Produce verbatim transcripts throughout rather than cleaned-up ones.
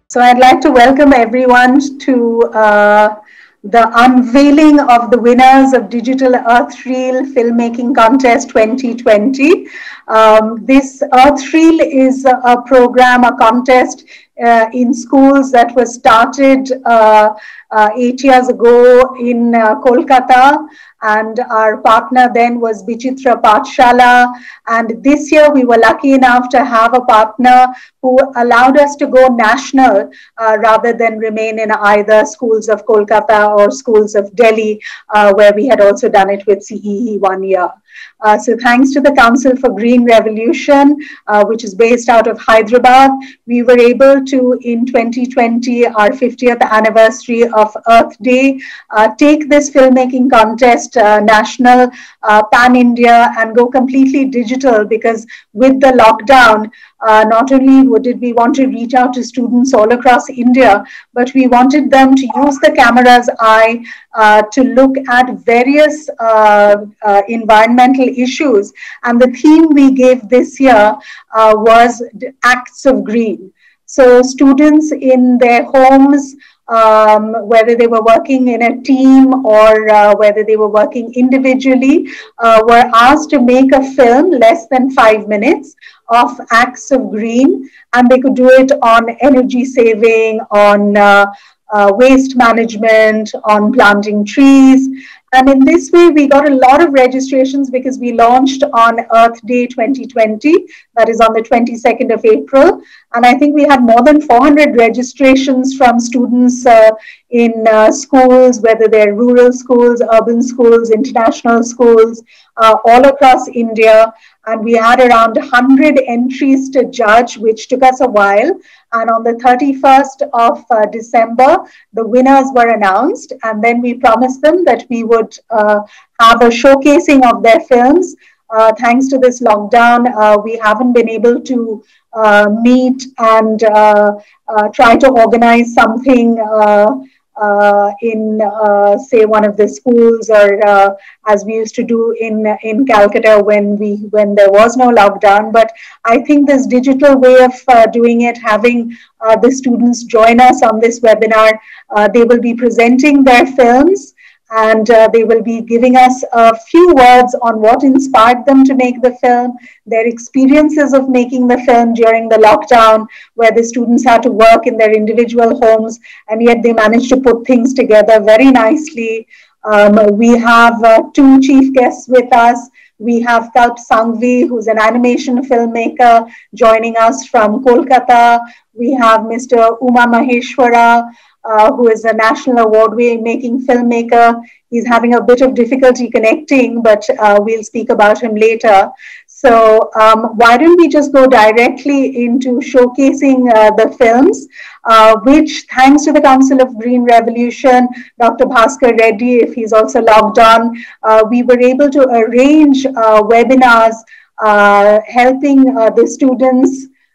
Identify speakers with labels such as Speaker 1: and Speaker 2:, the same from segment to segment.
Speaker 1: So I'd like to welcome everyone to uh, the unveiling of the winners of Digital Earth Reel Filmmaking Contest twenty twenty. Um, this Earth Reel is a, a program, a contest uh, in schools that was started uh, uh, eight years ago in uh, Kolkata, and our partner then was Bichitra Pathshala. And this year we were lucky enough to have a partner who allowed us to go national uh, rather than remain in either schools of Kolkata or schools of Delhi, uh, where we had also done it with C E E one year. Uh, so thanks to the Council for Green Revolution, uh, which is based out of Hyderabad, we were able to, in twenty twenty, our fiftieth anniversary of Earth Day, uh, take this filmmaking contest uh, national, uh, pan-India, and go completely digital, because with the lockdown, uh, not only did we want to reach out to students all across India, but we wanted them to use the camera's eye uh, to look at various uh, uh, environmental issues. And the theme we gave this year uh, was Acts of Green. So students in their homes, um, whether they were working in a team or uh, whether they were working individually, uh, were asked to make a film less than five minutes of acts of green, and they could do it on energy saving, on uh, uh, waste management, on planting trees. And in this way, we got a lot of registrations because we launched on Earth Day twenty twenty, that is on the twenty-second of April. And I think we had more than four hundred registrations from students uh, in uh, schools, whether they're rural schools, urban schools, international schools, uh, all across India. And we had around one hundred entries to judge, which took us a while. And on the thirty-first of uh, December, the winners were announced. And then we promised them that we would uh, have a showcasing of their films. Uh, thanks to this lockdown, uh, we haven't been able to uh, meet and uh, uh, try to organize something uh, uh, in, uh, say, one of the schools, or uh, as we used to do in in Calcutta when we when there was no lockdown. But I think this digital way of uh, doing it, having uh, the students join us on this webinar, uh, they will be presenting their films, and uh, they will be giving us a few words on what inspired them to make the film, their experiences of making the film during the lockdown, where the students had to work in their individual homes, and yet they managed to put things together very nicely. Um, we have uh, two chief guests with us. We have Kalp Sanghvi, who's an animation filmmaker, joining us from Kolkata. We have Mister Uma Maheshwara, Uh, who is a national award-winning filmmaker. He's having a bit of difficulty connecting, but uh, we'll speak about him later. So um, why don't we just go directly into showcasing uh, the films, uh, which, thanks to the Council of Green Revolution, Doctor Bhaskar Reddy, if he's also logged on, uh, we were able to arrange uh, webinars uh, helping uh, the students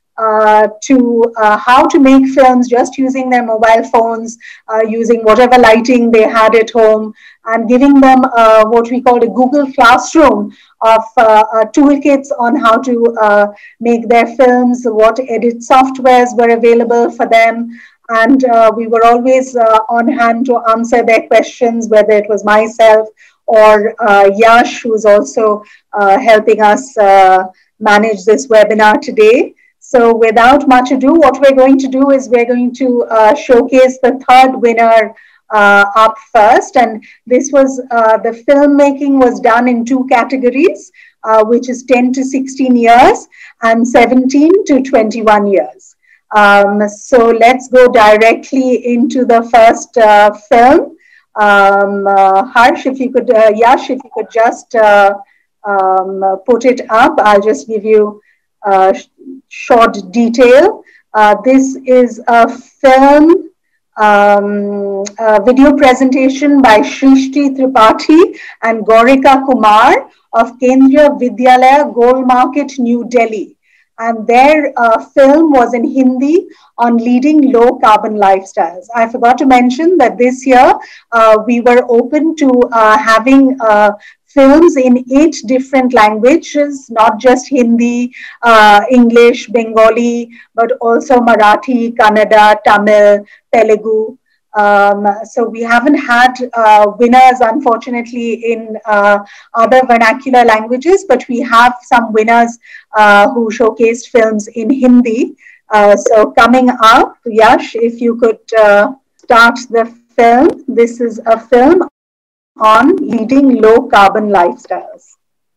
Speaker 1: Uh, to uh, how to make films just using their mobile phones, uh, using whatever lighting they had at home, and giving them uh, what we called a Google Classroom of uh, uh, toolkits on how to uh, make their films, what edit softwares were available for them. And uh, we were always uh, on hand to answer their questions, whether it was myself or uh, Yash, who's also uh, helping us uh, manage this webinar today. So without much ado, what we're going to do is we're going to uh, showcase the third winner uh, up first. And this was, uh, the filmmaking was done in two categories, uh, which is ten to sixteen years and seventeen to twenty-one years. Um, so let's go directly into the first uh, film. Um, uh, Harsh, if you could, uh, Yash, if you could just uh, um, put it up, I'll just give you Uh, short detail. Uh, this is a film, um, a video presentation by Shrishti Tripathi and Gaurika Kumar of Kendriya Vidyalaya, Gold Market, New Delhi. And their uh, film was in Hindi on leading low carbon lifestyles. I forgot to mention that this year uh, we were open to uh, having uh, films in eight different languages, not just Hindi, uh, English, Bengali, but also Marathi, Kannada, Tamil, Telugu. Um, so we haven't had uh, winners, unfortunately, in uh, other vernacular languages, but we have some winners uh, who showcased films in Hindi. Uh, so coming up, Yash, if you could uh, start the film. This is a film on leading low carbon lifestyles.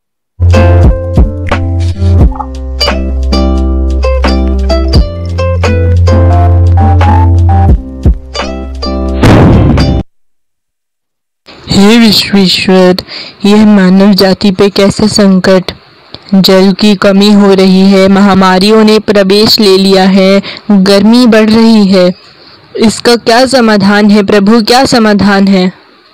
Speaker 2: हे विश्वेश्वर, यह मानव जाति पे कैसे संकट। जल की कमी हो रही है, महामारियों ने प्रवेश ले लिया है, गर्मी बढ़ रही है। इसका क्या समाधान है प्रभु, क्या समाधान है?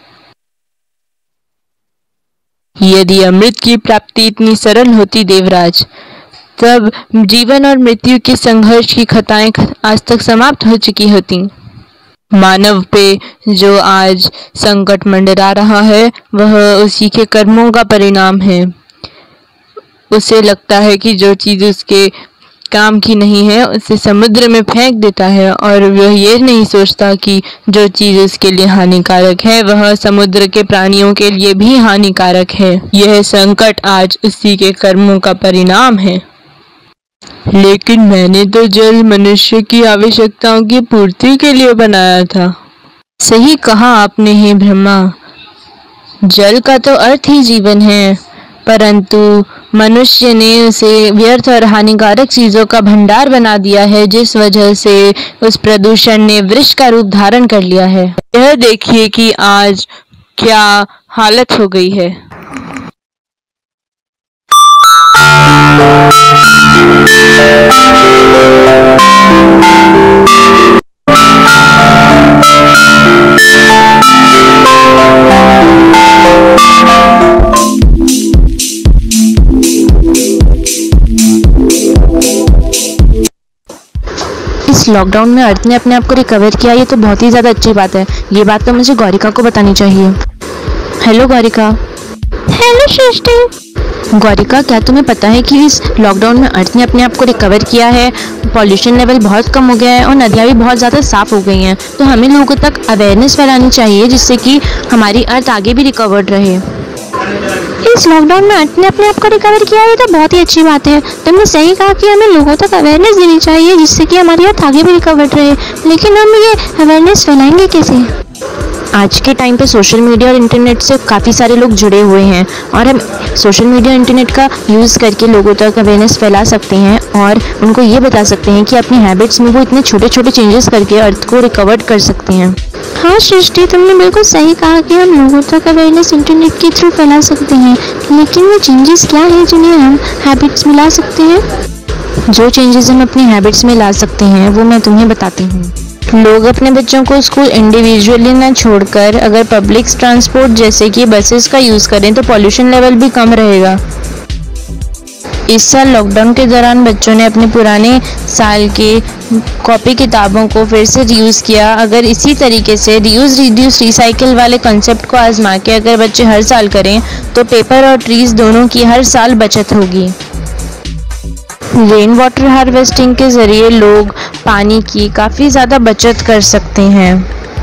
Speaker 2: यदि अमृत की प्राप्ति इतनी सरल होती देवराज, तब जीवन और मृत्यु के संघर्ष की कथाएं आज तक समाप्त हो चुकी होती। मानव पे जो आज संकट मंडरा रहा है, वह उसी के कर्मों का परिणाम है। उसे लगता है कि जो चीज उसके काम की नहीं है, उसे समुद्र में फेंक देता है, और वह ये नहीं सोचता कि जो चीज उसके लिए हानिकारक है, वह समुद्र के प्राणियों के लिए भी हानिकारक है। यह संकट आज उसी के कर्मों का परिणाम है। लेकिन मैंने तो जल मनुष्य की आवश्यकताओं की पूर्ति के लिए बनाया था। सही कहा आपने हे ब्रह्मा, जल का तो अर्थ ही जीवन है, परंतु मनुष्य ने उसे व्यर्थ और हानिकारक चीजों का भंडार बना दिया है, जिस वजह से उस प्रदूषण ने विष का रूप धारण कर लिया है। यह देखिए कि आज क्या हालत हो गई है।
Speaker 3: इस लॉकडाउन में अर्थ ने अपने आप को रिकवर किया, ये तो बहुत ही ज़्यादा अच्छी बात है। ये बात तो मुझे गौरिका को बतानी चाहिए। हेलो गौरिका।
Speaker 4: हेलो सृष्टि।
Speaker 3: गौरिका, क्या तुम्हें पता है कि इस लॉकडाउन में अर्थ ने अपने आप को रिकवर किया है? पॉल्यूशन लेवल बहुत कम हो गया है और नदियाँ भी बहुत ज़्यादा साफ़ हो गई हैं। तो हमें लोगों तक अवेयरनेस फैलानी चाहिए, जिससे कि हमारी अर्थ आगे भी रिकवर्ड रहे।
Speaker 4: इस लॉकडाउन में अर्थ ने अपने आप को रिकवर किया, ये तो बहुत ही अच्छी बात है। तुमने सही कहा कि हमें लोगों तक अवेयरनेस देनी चाहिए, जिससे कि हमारी अर्थ आगे भी रिकवर्ड रहे। लेकिन हम ये अवेयरनेस फैलाएंगे कैसे?
Speaker 3: आज के टाइम पे सोशल मीडिया और इंटरनेट से काफ़ी सारे लोग जुड़े हुए हैं, और हम सोशल मीडिया और इंटरनेट का यूज़ करके लोगों तक अवेयरनेस फैला सकते हैं और उनको ये बता सकते हैं कि अपनी हैबिट्स में वो इतने छोटे छोटे चेंजेस करके अर्थ को रिकवर कर सकते हैं।
Speaker 4: हाँ सृष्टि, तुमने बिल्कुल सही कहा कि हम लोगों तक अवेयरनेस इंटरनेट के थ्रू फैला सकते हैं। लेकिन वो चेंजेस क्या हैं जिन्हें हम हैबिट्स में ला सकते हैं?
Speaker 3: जो चेंजेस हम अपनी हैबिट्स में ला सकते हैं वो मैं तुम्हें बताती हूँ। लोग अपने बच्चों को स्कूल इंडिविजुअली ना छोड़कर अगर पब्लिक ट्रांसपोर्ट जैसे कि बसेस का यूज़ करें तो पॉल्यूशन लेवल भी कम रहेगा। इस साल लॉकडाउन के दौरान बच्चों ने अपने पुराने साल के कॉपी किताबों को फिर से रीयूज़ किया। अगर इसी तरीके से रीयूज़ रिड्यूस रिसाइकिल वाले कॉन्सेप्ट को आजमा के अगर बच्चे हर साल करें तो पेपर और ट्रीज दोनों की हर साल बचत होगी। रेन वाटर हार्वेस्टिंग के ज़रिए लोग पानी की काफ़ी ज़्यादा बचत कर सकते हैं।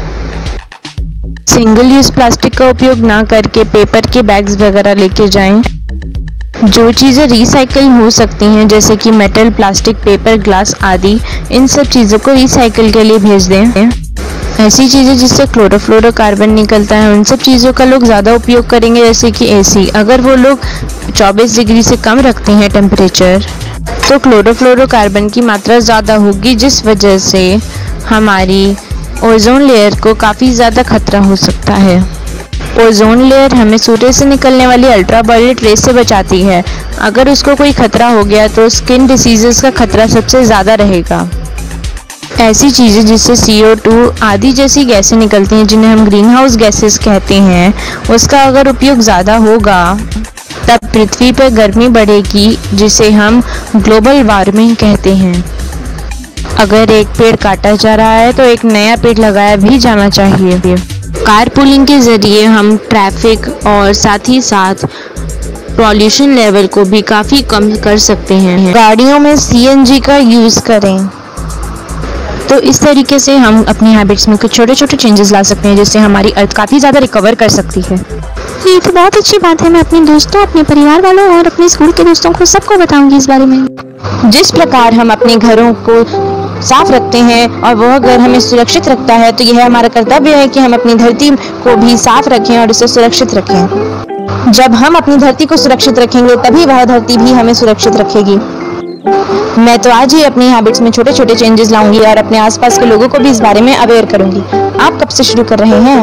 Speaker 3: सिंगल यूज़ प्लास्टिक का उपयोग ना करके पेपर के बैग्स वगैरह लेके जाएं। जो चीज़ें रिसाइकिल हो सकती हैं जैसे कि मेटल, प्लास्टिक, पेपर, ग्लास आदि, इन सब चीज़ों को रिसाइकिल के लिए भेज दें। ऐसी चीज़ें जिससे क्लोरोफ्लोरोकार्बन निकलता है, उन सब चीज़ों का लोग ज़्यादा उपयोग करेंगे, जैसे कि एसी। अगर वो लोग चौबीस डिग्री से कम रखते हैं टेम्परेचर, तो क्लोरोफ्लोरोकार्बन की मात्रा ज़्यादा होगी, जिस वजह से हमारी ओजोन लेयर को काफ़ी ज़्यादा खतरा हो सकता है। ओजोन लेयर हमें सूर्य से निकलने वाली अल्ट्रावायलेट रेस से बचाती है। अगर उसको कोई खतरा हो गया तो स्किन डिसीजेस का खतरा सबसे ज़्यादा रहेगा। ऐसी चीज़ें जिससे सी ओ टू आदि जैसी गैसें निकलती हैं, जिन्हें हम ग्रीन हाउस गैसेस कहते हैं, उसका अगर उपयोग ज़्यादा होगा तब पृथ्वी पर गर्मी बढ़ेगी, जिसे हम ग्लोबल वार्मिंग कहते हैं। अगर एक पेड़ काटा जा रहा है तो एक नया पेड़ लगाया भी जाना चाहिए। कारपूलिंग के ज़रिए हम ट्रैफिक और साथ ही साथ पॉल्यूशन लेवल को भी काफ़ी कम कर सकते हैं। गाड़ियों में सी एन जी का यूज़ करें। तो इस तरीके से हम अपनी हैबिट्स में कुछ छोटे छोटे चेंजेस ला सकते हैं, जिससे हमारी अर्थ काफ़ी ज़्यादा रिकवर कर सकती है।
Speaker 4: ये तो बहुत अच्छी बात है। मैं अपने दोस्तों, अपने परिवार वालों और अपने स्कूल के दोस्तों को सबको बताऊंगी इस बारे में।
Speaker 3: जिस प्रकार हम अपने घरों को साफ रखते हैं और वह घर हमें सुरक्षित रखता है, तो यह हमारा कर्तव्य है कि हम अपनी धरती को भी साफ रखें और इसे सुरक्षित रखें। जब हम अपनी धरती को सुरक्षित रखेंगे तभी वह धरती भी हमें सुरक्षित रखेगी। मैं तो आज ही अपनी हैबिट्स में छोटे छोटे चेंजेस लाऊंगी और अपने आसपास के लोगों को भी इस बारे में अवेयर करूंगी। आप कब से शुरू कर रहे हैं?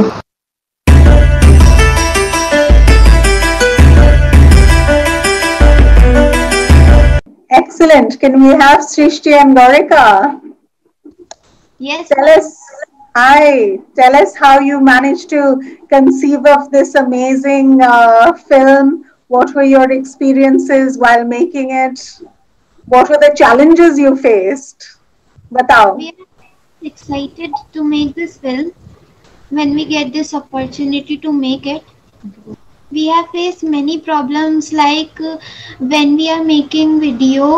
Speaker 1: Excellent. Can we have Srishti and Gaurika?
Speaker 5: Yes.
Speaker 1: Tell us, hi, tell us how you managed to conceive of this amazing uh, film. What were your experiences while making it? What were the challenges you faced? Batao.
Speaker 5: We are excited to make this film. When we get this opportunity to make it, we have faced many problems, like uh, when we are making video,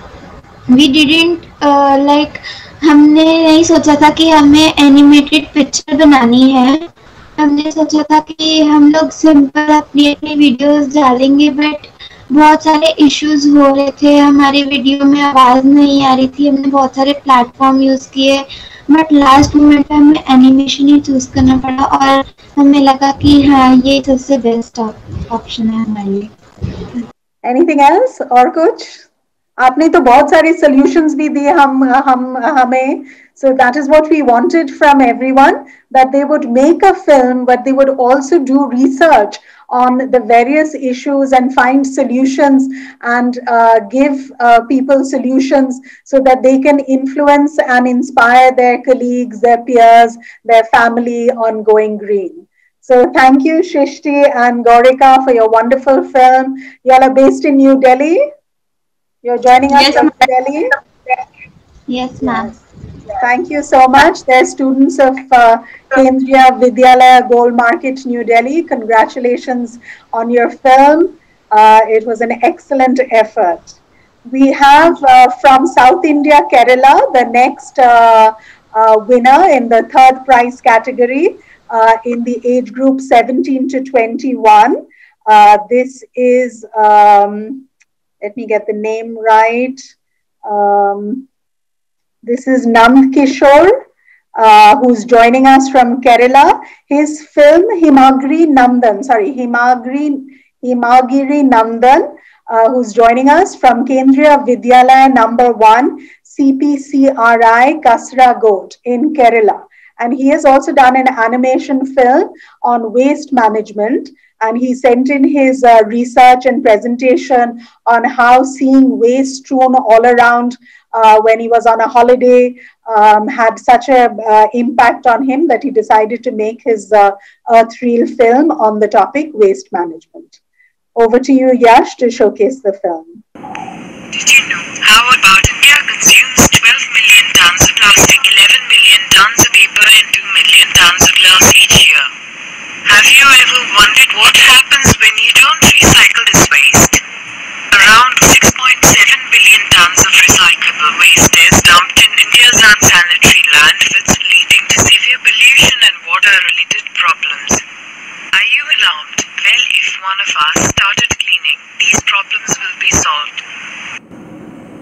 Speaker 5: we didn't uh, like हमने नहीं सोचा था कि हमें animated picture बनानी है। हमने सोचा था कि हम लोग सिंपल अपनी अपनी वीडियोस डालेंगे, बट बहुत सारे इश्यूज हो रहे थे। हमारे वीडियो में आवाज़ नहीं आ रही थी। हमने बहुत सारे प्लेटफॉर्म यूज़ किए, बट लास्ट मोमेंट पे हमें एनिमेशन ही चूज़ करना पड़ा और हमें लगा कि हाँ, ये सबसे बेस्ट ऑप्शन है हमारे लिए।
Speaker 1: Anything else और कुछ? आपने तो बहुत सारे solutions भी दिए हम हम हमें. So that is what we wanted from everyone, that they would make a film, but they would also do research on the various issues and find solutions and uh, give uh, people solutions so that they can influence and inspire their colleagues, their peers, their family on going green. So thank you, Shrishti and Gaurika, for your wonderful film. You all are based in New Delhi. You're joining us
Speaker 5: Yes,
Speaker 1: from New Delhi.
Speaker 5: Yes, ma'am.
Speaker 1: Thank you so much. They're students of uh, Kendriya Vidyalaya Gold Market, New Delhi. Congratulations on your film. Uh, it was an excellent effort. We have uh, from South India, Kerala, the next uh, uh, winner in the third prize category uh, in the age group seventeen to twenty-one. Uh, this is, um, let me get the name right. Um, This is Nand Kishore, uh, who's joining us from Kerala. His film Himagiri Nandan, sorry, Himagiri, Himagiri Nandan, uh, who's joining us from Kendriya Vidyalaya number one, C P C R I Kasaragod in Kerala. And he has also done an animation film on waste management. And he sent in his uh, research and presentation on how seeing waste strewn all around uh, when he was on a holiday um, had such a uh, impact on him that he decided to make his uh, Earth Reel film on the topic waste management. Over to you, Yash, to showcase the film.
Speaker 6: Did you know how about India consumes twelve million tons of plastic, eleven million tons of paper and two million tons of glass each year? Have you ever wondered what happens when you don't recycle this waste? Around six point seven billion tons of recyclable waste is dumped in India's unsanitary landfills, leading to severe pollution and water-related problems. Are you alarmed? Well, if one of us started cleaning, these problems will be solved.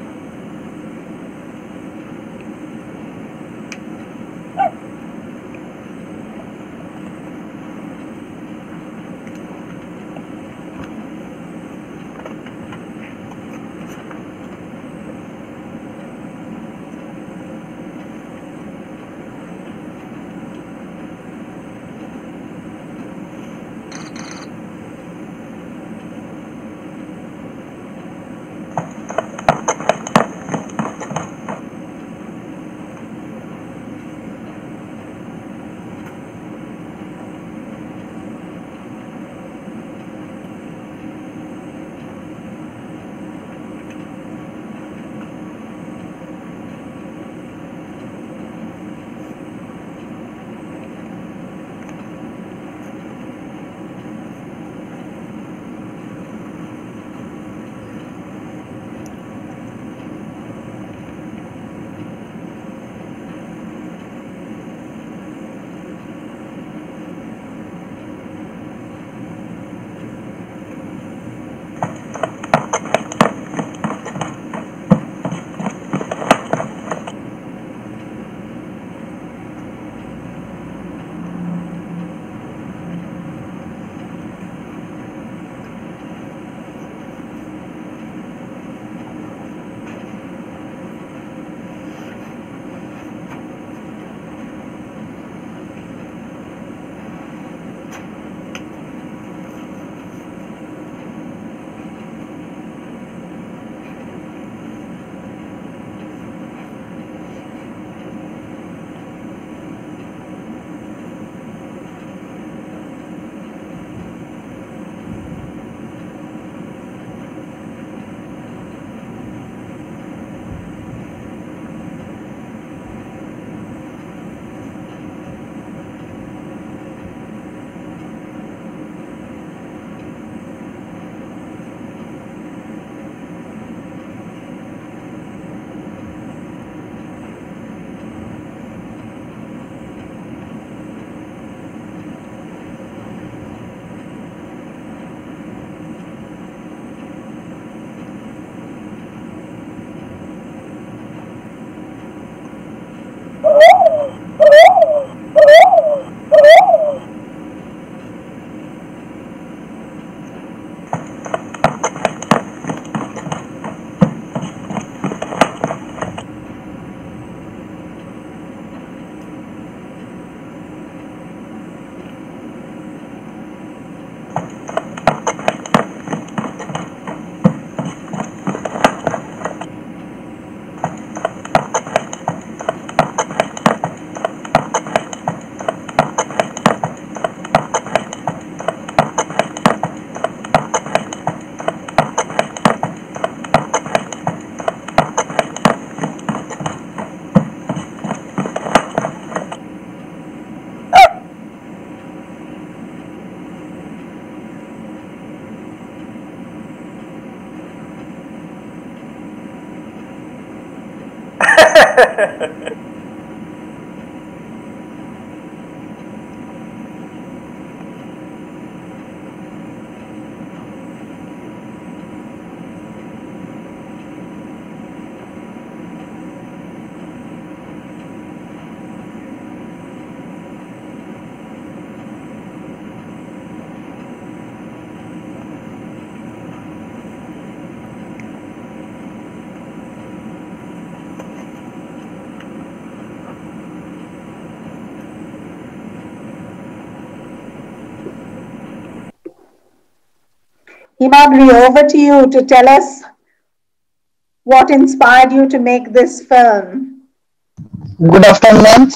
Speaker 1: Himagri, over to you to tell us what inspired you to make this film.
Speaker 7: Good afternoon, ma'am.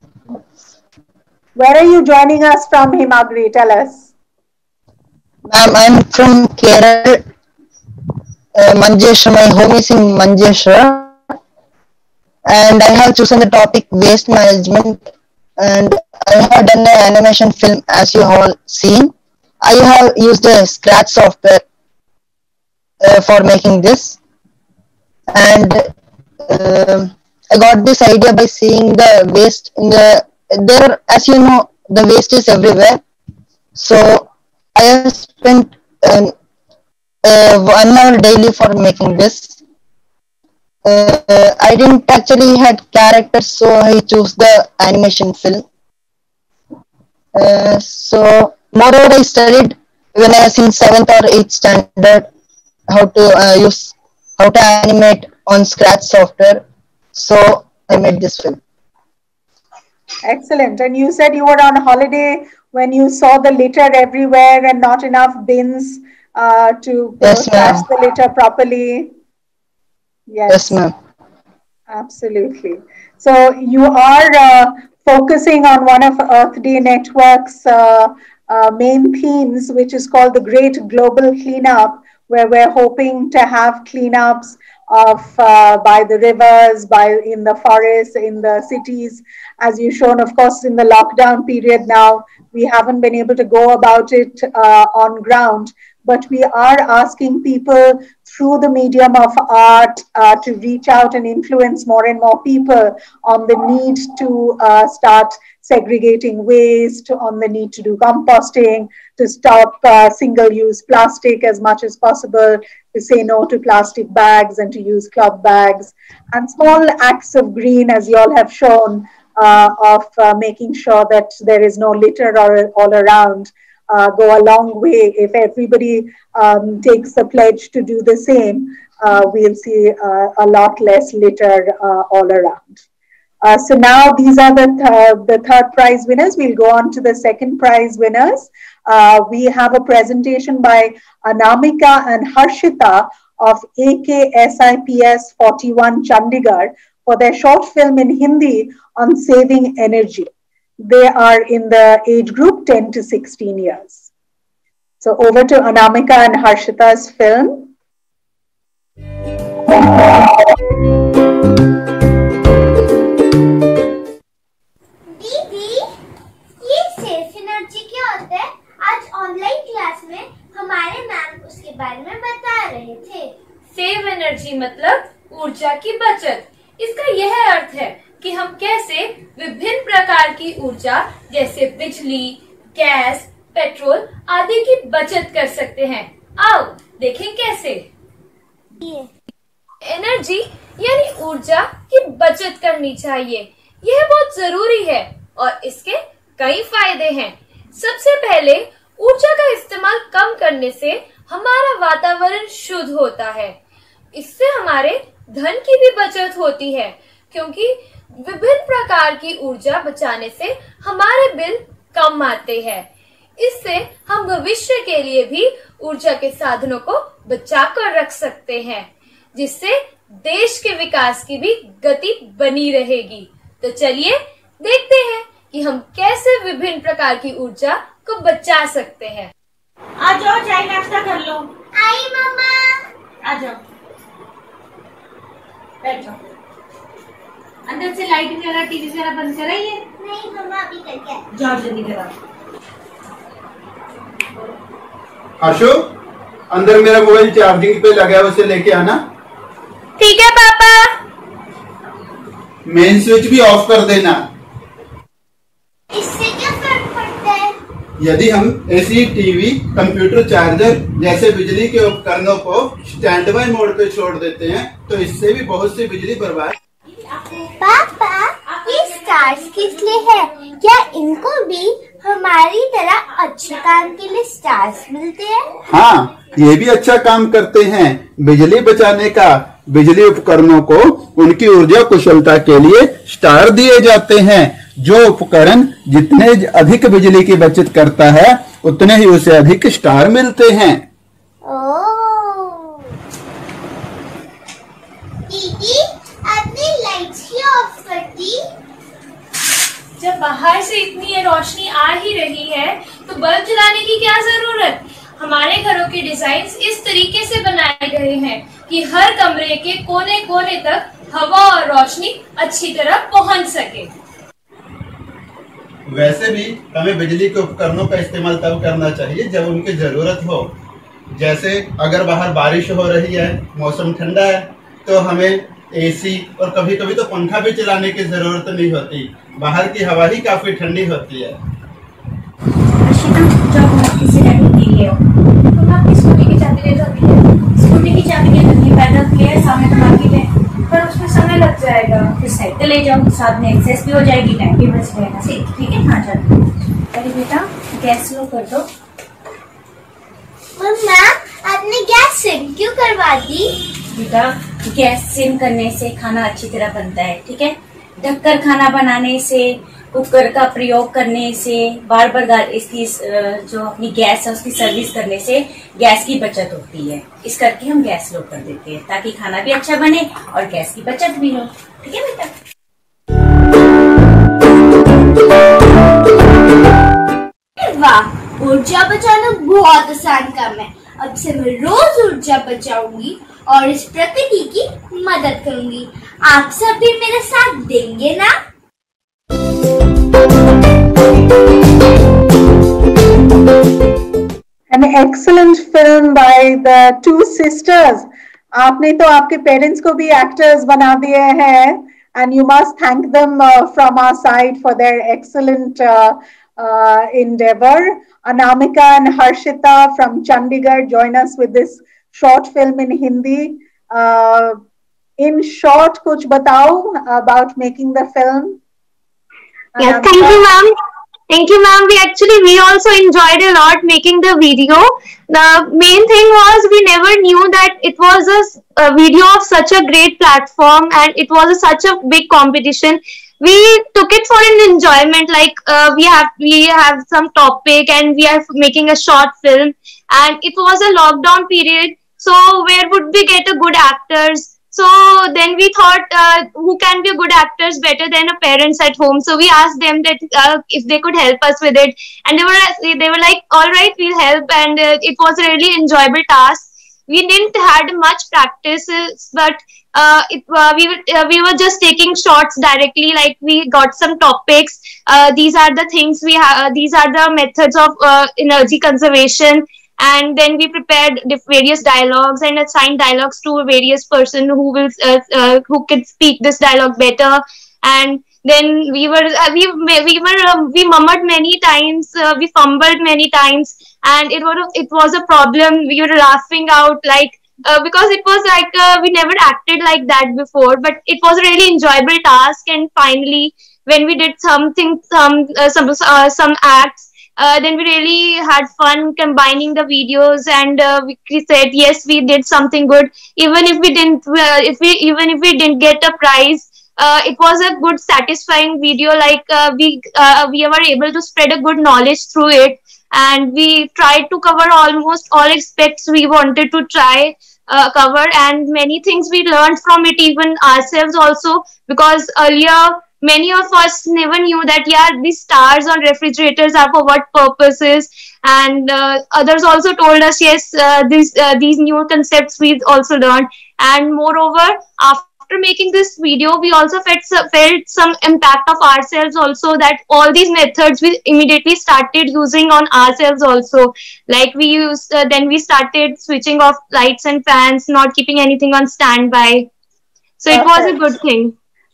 Speaker 1: Where are you joining us from, Himagri? Tell us.
Speaker 7: Ma'am, I'm from Kerala, uh, Manjeshwar. My home is in Manjeshwar, and I have chosen the topic waste management, and I have done an animation film as you all seen. I have used the Scratch software uh, for making this, and uh, I got this idea by seeing the waste in the there. As you know, the waste is everywhere. So I have spent um, uh, one hour daily for making this. Uh, I didn't actually had characters, so I chose the animation film. Uh, so moreover, I studied when I was in seventh or eighth standard how to uh, use how to animate on Scratch software. So I made this film.
Speaker 1: Excellent. And you said you were on holiday when you saw the litter everywhere and not enough bins uh, to
Speaker 7: yes,
Speaker 1: trash the litter properly. Yes,
Speaker 7: yes ma'am.
Speaker 1: Absolutely. So you are uh, focusing on one of Earth Day Network's uh, uh, main themes, which is called the Great Global Cleanup, where we're hoping to have cleanups of uh, by the rivers, by in the forests, in the cities. As you've shown, of course, in the lockdown period now, we haven't been able to go about it uh, on ground, but we are asking people through the medium of art uh, to reach out and influence more and more people on the need to uh, start segregating waste, on the need to do composting, to stop uh, single-use plastic as much as possible, to say no to plastic bags and to use cloth bags, and small acts of green, as you all have shown, uh, of uh, making sure that there is no litter all, all around. Uh, go a long way. If everybody um, takes a pledge to do the same, uh, we'll see uh, a lot less litter uh, all around. Uh, so now these are the, th the third prize winners. We'll go on to the second prize winners. Uh, we have a presentation by Anamika and Harshita of A K S I P S forty-one Chandigarh for their short film in Hindi on saving energy. They are in the age group ten to sixteen years. So over to Anamika and Harshita's film.
Speaker 8: दीदी, ये safe energy क्या होता है? आज online class में हमारे ma'am उसके बारे में बता रहे थे।
Speaker 9: सेव एनर्जी मतलब ऊर्जा की बचत। इसका यह अर्थ है कि हम कैसे विभिन्न प्रकार की ऊर्जा जैसे बिजली, गैस, पेट्रोल आदि की बचत कर सकते हैं। आओ देखें कैसे। एनर्जी यानी ऊर्जा की बचत करनी चाहिए। यह बहुत जरूरी है और इसके कई फायदे हैं। सबसे पहले ऊर्जा का इस्तेमाल कम करने से हमारा वातावरण शुद्ध होता है। इससे हमारे धन की भी बचत होती है, क्योंकि विभिन्न प्रकार की ऊर्जा बचाने से हमारे बिल कम आते हैं। इससे हम भविष्य के लिए भी ऊर्जा के साधनों को बचाकर रख सकते हैं, जिससे देश के विकास की भी गति बनी रहेगी। तो चलिए देखते हैं कि हम कैसे विभिन्न प्रकार की ऊर्जा को बचा सकते हैं।
Speaker 10: आ जाओ, चाय नाश्ता कर लो।
Speaker 8: आई मम्मा।
Speaker 10: आ जाओ, बैठ जाओ। अंदर से लाइट वगैरह, टीवी वगैरह बंद कराइए।
Speaker 8: नहीं मम्मा, अभी करके आए।
Speaker 10: जाओ जल्दी करा।
Speaker 11: आशु, अंदर मेरा मोबाइल चार्जिंग पे लगा है, उसे लेके आना।
Speaker 9: ठीक है पापा।
Speaker 11: मेन स्विच भी ऑफ कर देना।
Speaker 8: इससे क्या फर्क पड़ता है?
Speaker 11: यदि हम एसी, टीवी, कंप्यूटर, चार्जर जैसे बिजली के उपकरणों को स्टैंड बाय मोड पे छोड़ देते हैं तो इससे भी बहुत सी बिजली बर्बाद।
Speaker 8: पापा, ये स्टार्स किस लिए है? क्या इनको भी हमारी तरह अच्छे काम के लिए स्टार्स मिलते हैं?
Speaker 11: हाँ, ये भी अच्छा काम करते हैं। बिजली बचाने का बिजली उपकरणों को उनकी ऊर्जा कुशलता के लिए स्टार दिए जाते हैं। जो उपकरण जितने अधिक बिजली की बचत करता है उतने ही उसे अधिक स्टार मिलते हैं।
Speaker 8: ओह, दीदी आपने लाइट्स क्यों ऑफ कर दी?
Speaker 9: जब बाहर से इतनी ये रोशनी आ ही रही है तो बल्ब जलाने की क्या जरूरत। हमारे घरों के डिजाइन इस तरीके से बनाए गए हैं कि हर कमरे के कोने कोने तक हवा और रोशनी अच्छी तरह पहुंच सके।
Speaker 11: वैसे भी हमें बिजली के उपकरणों का इस्तेमाल तब करना चाहिए जब उनकी जरूरत हो। जैसे अगर बाहर बारिश हो रही है, मौसम ठंडा है, तो हमें एसी और कभी कभी तो पंखा भी चलाने की जरूरत नहीं होती। बाहर की हवा ही काफी ठंडी होती है।
Speaker 10: स्कूटी की चाबी ले दो। स्कूटी की चाबी ले दो। पैदल के सामने तो मार्केट है, पर उसमें समय लग जाएगा। फिर साइकिल ले जाओ, साथ में एक्सरसाइज भी हो जाएगी, टाइम भी बच जाएगा। ठीक है, हाँ चलो। अरे बेटा, गैस स्लो कर दो।
Speaker 8: मम्मा, आपने गैस सिम क्यों करवा दी?
Speaker 10: बेटा, गैस सिम करने से खाना अच्छी तरह बनता है। ठीक है, ढककर खाना बनाने से, कुकर का प्रयोग करने से, बार बार इसकी जो अपनी गैस है उसकी सर्विस करने से गैस की बचत होती है। इस करके हम गैस स्लो कर देते हैं ताकि खाना भी अच्छा बने और गैस की बचत भी हो। ठीक है बेटा।
Speaker 8: वाह, ऊर्जा बचाना बहुत आसान काम है। अब से मैं रोज ऊर्जा बचाऊंगी और इस प्रकृति की मदद करूंगी। आप सब भी मेरे साथ देंगे ना?
Speaker 1: An excellent film by the two sisters. आपने तो आपके पेरेंट्स को भी एक्टर्स बना दिए हैं, and you must thank them uh, from our side for their excellent uh, uh, endeavor. Anamika and Harshita from Chandigarh join us with this short film in Hindi. Uh, in short, कुछ बताओ about making the film.
Speaker 4: Yes, thank you, ma'am. Thank you, ma'am. We actually, we also enjoyed a lot making the video. The main thing was we never knew that it was a, a video of such a great platform and it was a, such a big competition. We took it for an enjoyment, like uh, we have we have some topic and we are making a short film, and it was a lockdown period. So where would we get a good actors? So then we thought, uh, who can be good actors better than a parents at home? So we asked them that uh, if they could help us with it, and they were they were like, all right, we'll help. And uh, it was a really enjoyable task. We didn't had much practices, but uh, it, uh, we were uh, we were just taking shots directly. Like we got some topics. Uh, these are the things we have. Uh, these are the methods of uh, energy conservation. And then we prepared various dialogues and assigned dialogues to a various person who will uh, uh, who can speak this dialogue better. And then we were uh, we we were uh, we murmured many times, uh, we fumbled many times, and it was it was a problem. We were laughing out like uh, because it was like uh, we never acted like that before. But it was a really enjoyable task. And finally, when we did something, some uh, some uh, some acts. Uh, then we really had fun combining the videos, and uh, we, we said yes, we did something good. Even if we didn't, uh, if we even if we didn't get a prize, uh, it was a good, satisfying video. Like uh, we uh, we were able to spread a good knowledge through it, and we tried to cover almost all aspects we wanted to try uh, cover, and many things we learned from it, even ourselves also, because earlier. Many of us never knew that, yeah, these stars on refrigerators are for what purposes, and uh, others also told us, yes, uh, these uh, these new concepts we also learned. And moreover, after making this video, we also felt, felt some impact of ourselves also, that all these methods we immediately started using on ourselves also. Like we used, uh, then we started switching off lights and fans, not keeping anything on standby. So it was a good thing.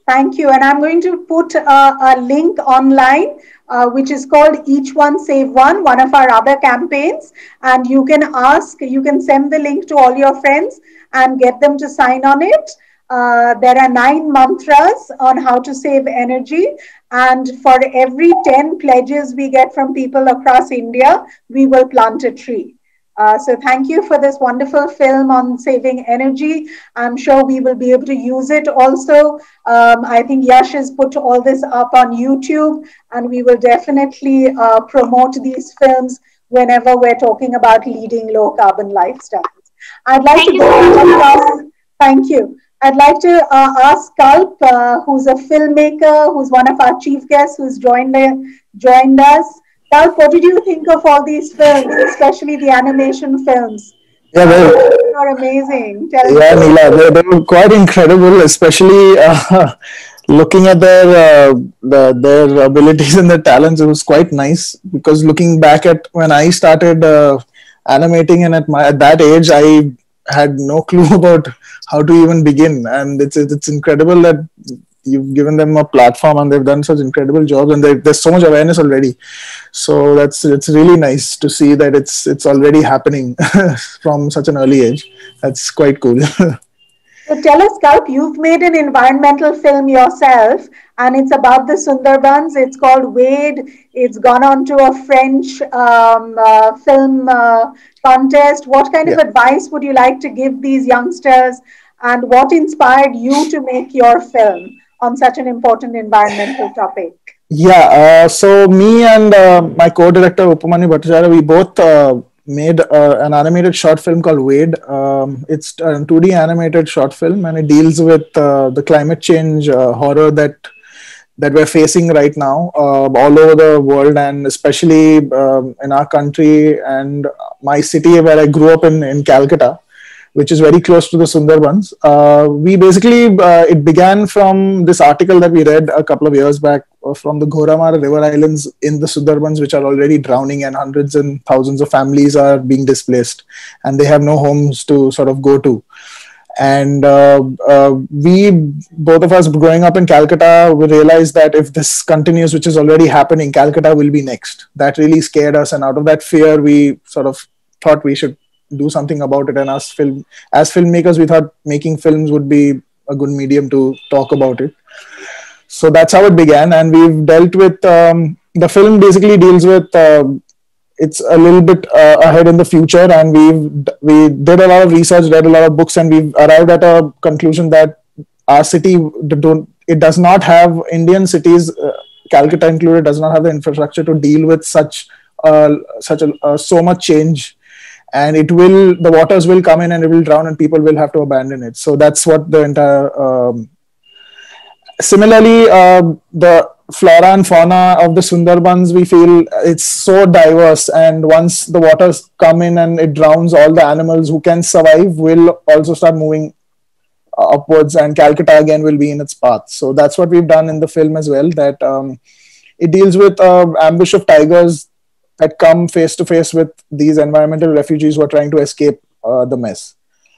Speaker 1: Thank you. And I'm going to put uh, a link online, uh, which is called Each One Save One, one of our other campaigns. And you can ask, you can send the link to all your friends and get them to sign on it. Uh, there are nine mantras on how to save energy. And for every ten pledges we get from people across India, we will plant a tree. Uh, so thank you for this wonderful film on saving energy. I'm sure we will be able to use it also. Um, I think Yash has put all this up on YouTube, and we will definitely uh, promote these films whenever we're talking about leading low carbon lifestyles. I'd like thank to go across. Thank you. I'd like to uh, ask Kalp, uh, who's a filmmaker, who's one of our chief guests, who's joined, uh, joined us. Kalp, what did you think of all these films, especially the animation films?
Speaker 12: Yeah, they
Speaker 1: are amazing. Tell
Speaker 12: yeah,
Speaker 1: me.
Speaker 12: Neela, they, they were quite incredible, especially uh, looking at their uh, the, their abilities and their talents. It was quite nice, because looking back at when I started uh, animating, and at my at that age, I had no clue about how to even begin, and it's it's incredible that you've given them a platform and they've done such incredible jobs, and there's so much awareness already. So that's it's really nice to see that it's it's already happening from such an early age. That's quite cool.
Speaker 1: So tell us, Kalp, you've made an environmental film yourself, and it's about the Sundarbans. It's called Wade. It's gone on to a French um, uh, film uh, contest. What kind yeah. of advice would you like to give these youngsters, and what inspired you to make your film on such an important environmental topic?
Speaker 12: Yeah, uh, so me and uh, my co-director Upamani Bhattacharya, we both uh, made uh, an animated short film called Wade. Um, it's a two D animated short film, and it deals with uh, the climate change uh, horror that that we're facing right now uh, all over the world, and especially um, in our country and my city where I grew up in, in Calcutta, which is very close to the Sundarbans. Uh, we basically, uh, it began from this article that we read a couple of years back uh, from the Ghoramara River Islands in the Sundarbans, which are already drowning, and hundreds and thousands of families are being displaced, and they have no homes to sort of go to. And uh, uh, we, both of us growing up in Calcutta, we realized that if this continues, which is already happening, Calcutta will be next. That really scared us, and out of that fear, we sort of thought we should do something about it. And as film as filmmakers, we thought making films would be a good medium to talk about it. So that's how it began, and we've dealt with um, the film basically deals with uh, it's a little bit uh, ahead in the future, and we've we did a lot of research, read a lot of books, and we've arrived at a conclusion that our city don't it does not have Indian cities, uh, Calcutta included, does not have the infrastructure to deal with such uh, such a uh, so much change. And it will, the waters will come in and it will drown, and people will have to abandon it. So that's what the entire, um, similarly, uh, the flora and fauna of the Sundarbans, we feel it's so diverse. And once the waters come in and it drowns, all the animals who can survive will also start moving upwards, and Calcutta again will be in its path. So that's what we've done in the film as well, that um, it deals with uh, ambush of tigers that come face to face with these environmental refugees who are trying to escape uh, the mess.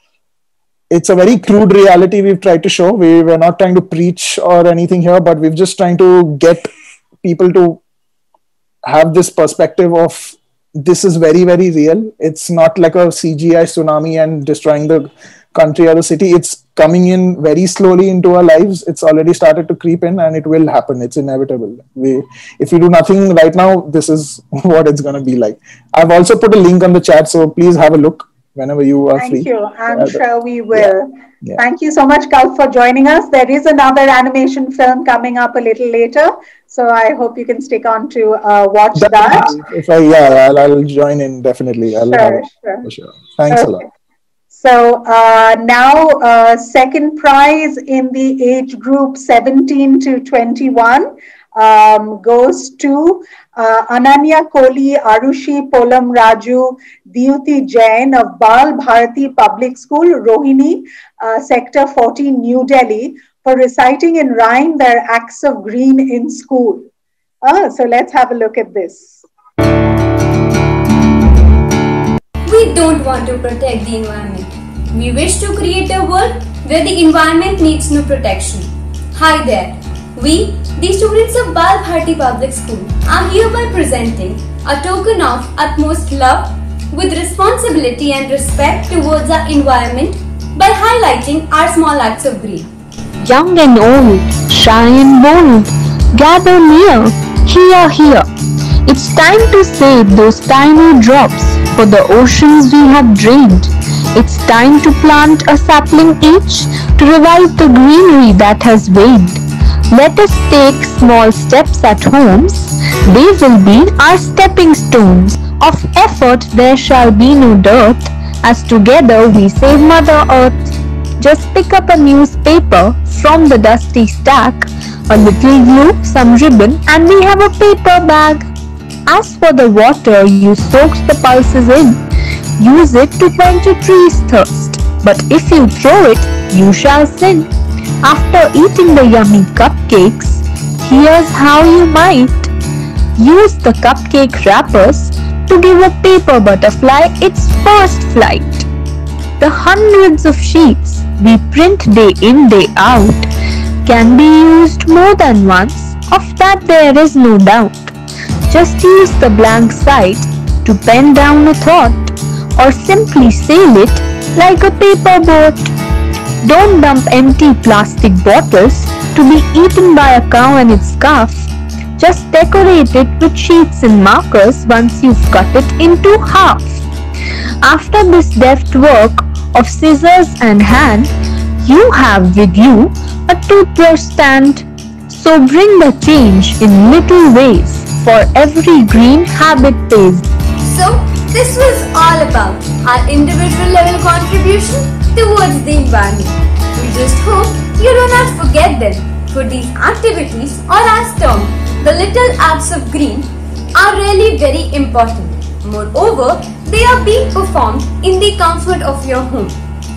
Speaker 12: It's a very crude reality we've tried to show. We were not trying to preach or anything here, but we've just trying to get people to have this perspective of this is very, very real. It's not like a C G I tsunami and destroying the country or the city. It's coming in very slowly into our lives. It's already started to creep in, and it will happen. It's inevitable. We, if we do nothing right now, this is what it's going to be like. I've also put a link on the chat, so please have a look whenever you are
Speaker 1: Thank
Speaker 12: free.
Speaker 1: Thank you. I'm
Speaker 12: uh,
Speaker 1: sure we will.
Speaker 12: Yeah. Yeah.
Speaker 1: Thank you so much, Kalp, for joining us. There is another animation film coming up a little later, so I hope you can stick on to uh, watch that. that.
Speaker 12: If I, yeah, I'll, I'll join in, definitely. I'll
Speaker 1: sure,
Speaker 12: have it,
Speaker 1: sure.
Speaker 12: For sure. Thanks okay. a lot.
Speaker 1: So uh, now uh, second prize in the age group seventeen to twenty-one um, goes to uh, Ananya Kohli, Arushi Polam Raju, Diyuti Jain of Bal Bharati Public School, Rohini, uh, Sector fourteen, New Delhi, for reciting in rhyme their acts of green in school. Uh, so let's have a look at this.
Speaker 13: We don't want to protect the environment. We wish to create a world where the environment needs no protection. Hi there. We, the students of Bal Bharti Public School, are hereby presenting a token of utmost love with responsibility and respect towards our environment by highlighting our small acts of green.
Speaker 3: Young and old, shy and bold, gather near, here, here. It's time to save those tiny drops for the oceans we have drained. It's time to plant a sapling each to revive the greenery that has waned. Let us take small steps at homes. They will be our stepping stones. Of effort there shall be no dearth, as together we save Mother Earth. Just pick up a newspaper from the dusty stack, a little glue, some ribbon, and we have a paper bag. As for the water you soaked the pulses in, use it to quench a tree's thirst. But if you throw it, you shall sin. After eating the yummy cupcakes, here's how you might use the cupcake wrappers to give a paper butterfly its first flight. The hundreds of sheets we print day in, day out can be used more than once, of that there is no doubt. Just use the blank side to pen down a thought, or simply sail it like a paper boat. Don't dump empty plastic bottles to be eaten by a cow and its calf. Just decorate it with sheets and markers once you've cut it into half. After this deft work of scissors and hand, you have with you a toothbrush stand. So bring the change in little ways, for every green habit pays.
Speaker 13: So, this was all about our individual level contribution towards the environment. We just hope you do not forget them, for these activities, or as termed, the little acts of green, are really very important. Moreover, they are being performed in the comfort of your home.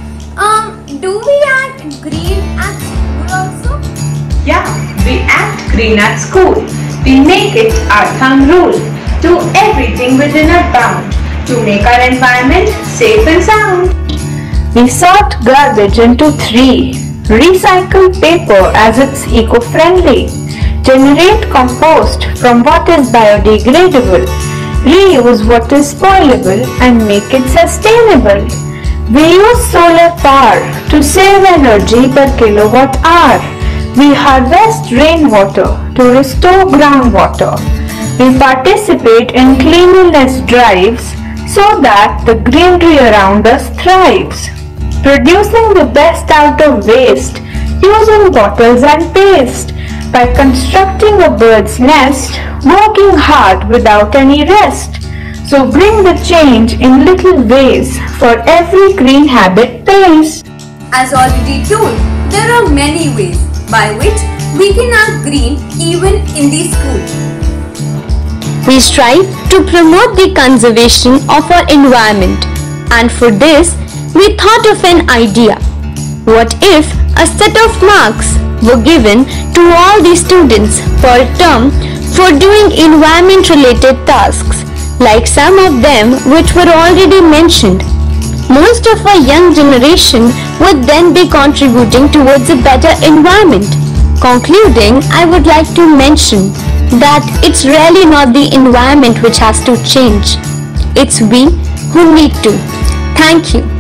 Speaker 13: Um, do we act green at school also?
Speaker 14: Yeah, we act green at school. We make it our thumb rule. Do everything within our bound to make our environment safe and sound. We sort garbage into three. Recycle paper as it's eco-friendly. Generate compost from what is biodegradable. Reuse what is spoilable and make it sustainable. We use solar power to save energy per kilowatt hour. We harvest rainwater to restore groundwater. We participate in cleanliness drives so that the greenery around us thrives. Producing the best out of waste, using bottles and paste, by constructing a bird's nest, working hard without any rest. So bring the change in little ways, for every green habit pays.
Speaker 13: As already told, there are many ways by which we can act green even in the school.
Speaker 3: We strive to promote the conservation of our environment, and for this we thought of an idea. What if a set of marks were given to all the students per term for doing environment related tasks, like some of them which were already mentioned? Most of our young generation would then be contributing towards a better environment. Concluding, I would like to mention that it's really not the environment which has to change. It's we who need to. Thank you.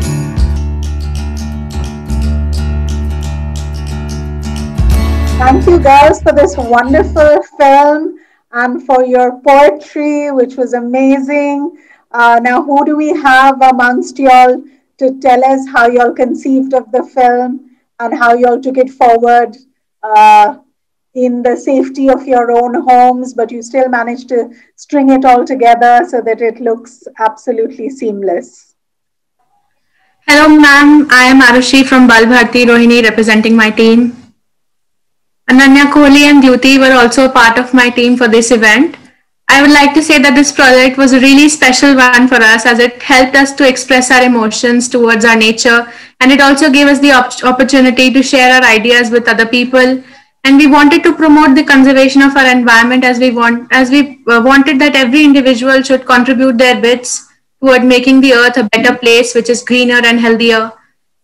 Speaker 1: Thank you girls for this wonderful film and for your poetry, which was amazing. Uh, now, who do we have amongst y'all to tell us how y'all conceived of the film and how y'all took it forward uh, in the safety of your own homes, but you still managed to string it all together so that it looks absolutely seamless?
Speaker 15: Hello, ma'am. I am Arushi from Bal Bharti Rohini, representing my team. Ananya Kohli and Dyuti were also a part of my team for this event. I would like to say that this project was a really special one for us, as it helped us to express our emotions towards our nature, and it also gave us the op opportunity to share our ideas with other people. And we wanted to promote the conservation of our environment, as we want, as we uh, wanted that every individual should contribute their bits toward making the earth a better place, which is greener and healthier.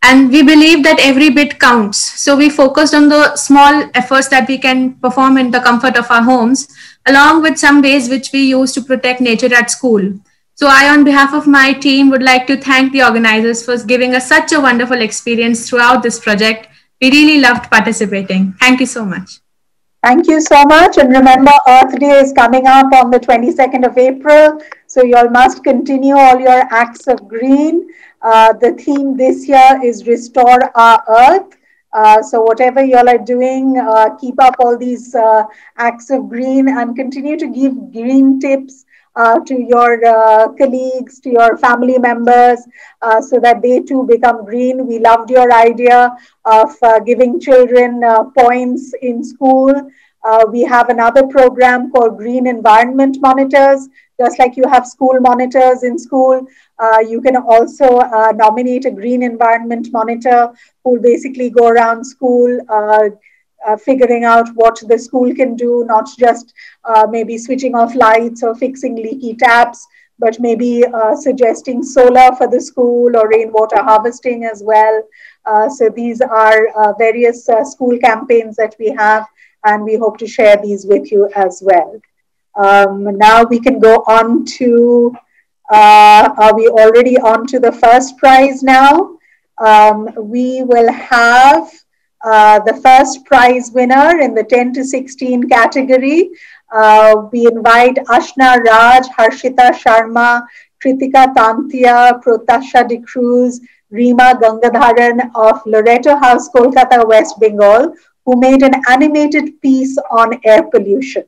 Speaker 15: And we believe that every bit counts. So we focused on the small efforts that we can perform in the comfort of our homes, along with some ways which we use to protect nature at school. So I, on behalf of my team, would like to thank the organizers for giving us such a wonderful experience throughout this project. We really loved participating. Thank you so much.
Speaker 1: Thank you so much. And remember, Earth Day is coming up on the twenty-second of April. So you all must continue all your acts of green. Uh, the theme this year is Restore Our Earth. Uh, so whatever you all are doing, uh, keep up all these uh, acts of green and continue to give green tips uh, to your uh, colleagues, to your family members, uh, so that they too become green. We loved your idea of uh, giving children uh, points in school. Uh, we have another program called Green Environment Monitors. Just like you have school monitors in school, uh, you can also uh, nominate a green environment monitor who will basically go around school uh, uh, figuring out what the school can do, not just uh, maybe switching off lights or fixing leaky taps, but maybe uh, suggesting solar for the school or rainwater harvesting as well. Uh, so these are uh, various uh, school campaigns that we have, and we hope to share these with you as well. Um, now we can go on to, uh, are we already on to the first prize now? Um, we will have uh, the first prize winner in the ten to sixteen category. Uh, we invite Ashna Raj, Harshita Sharma, Kritika Tantia, Protasha De Cruz, Rima Gangadharan of Loreto House, Kolkata, West Bengal, who made an animated piece on air pollution.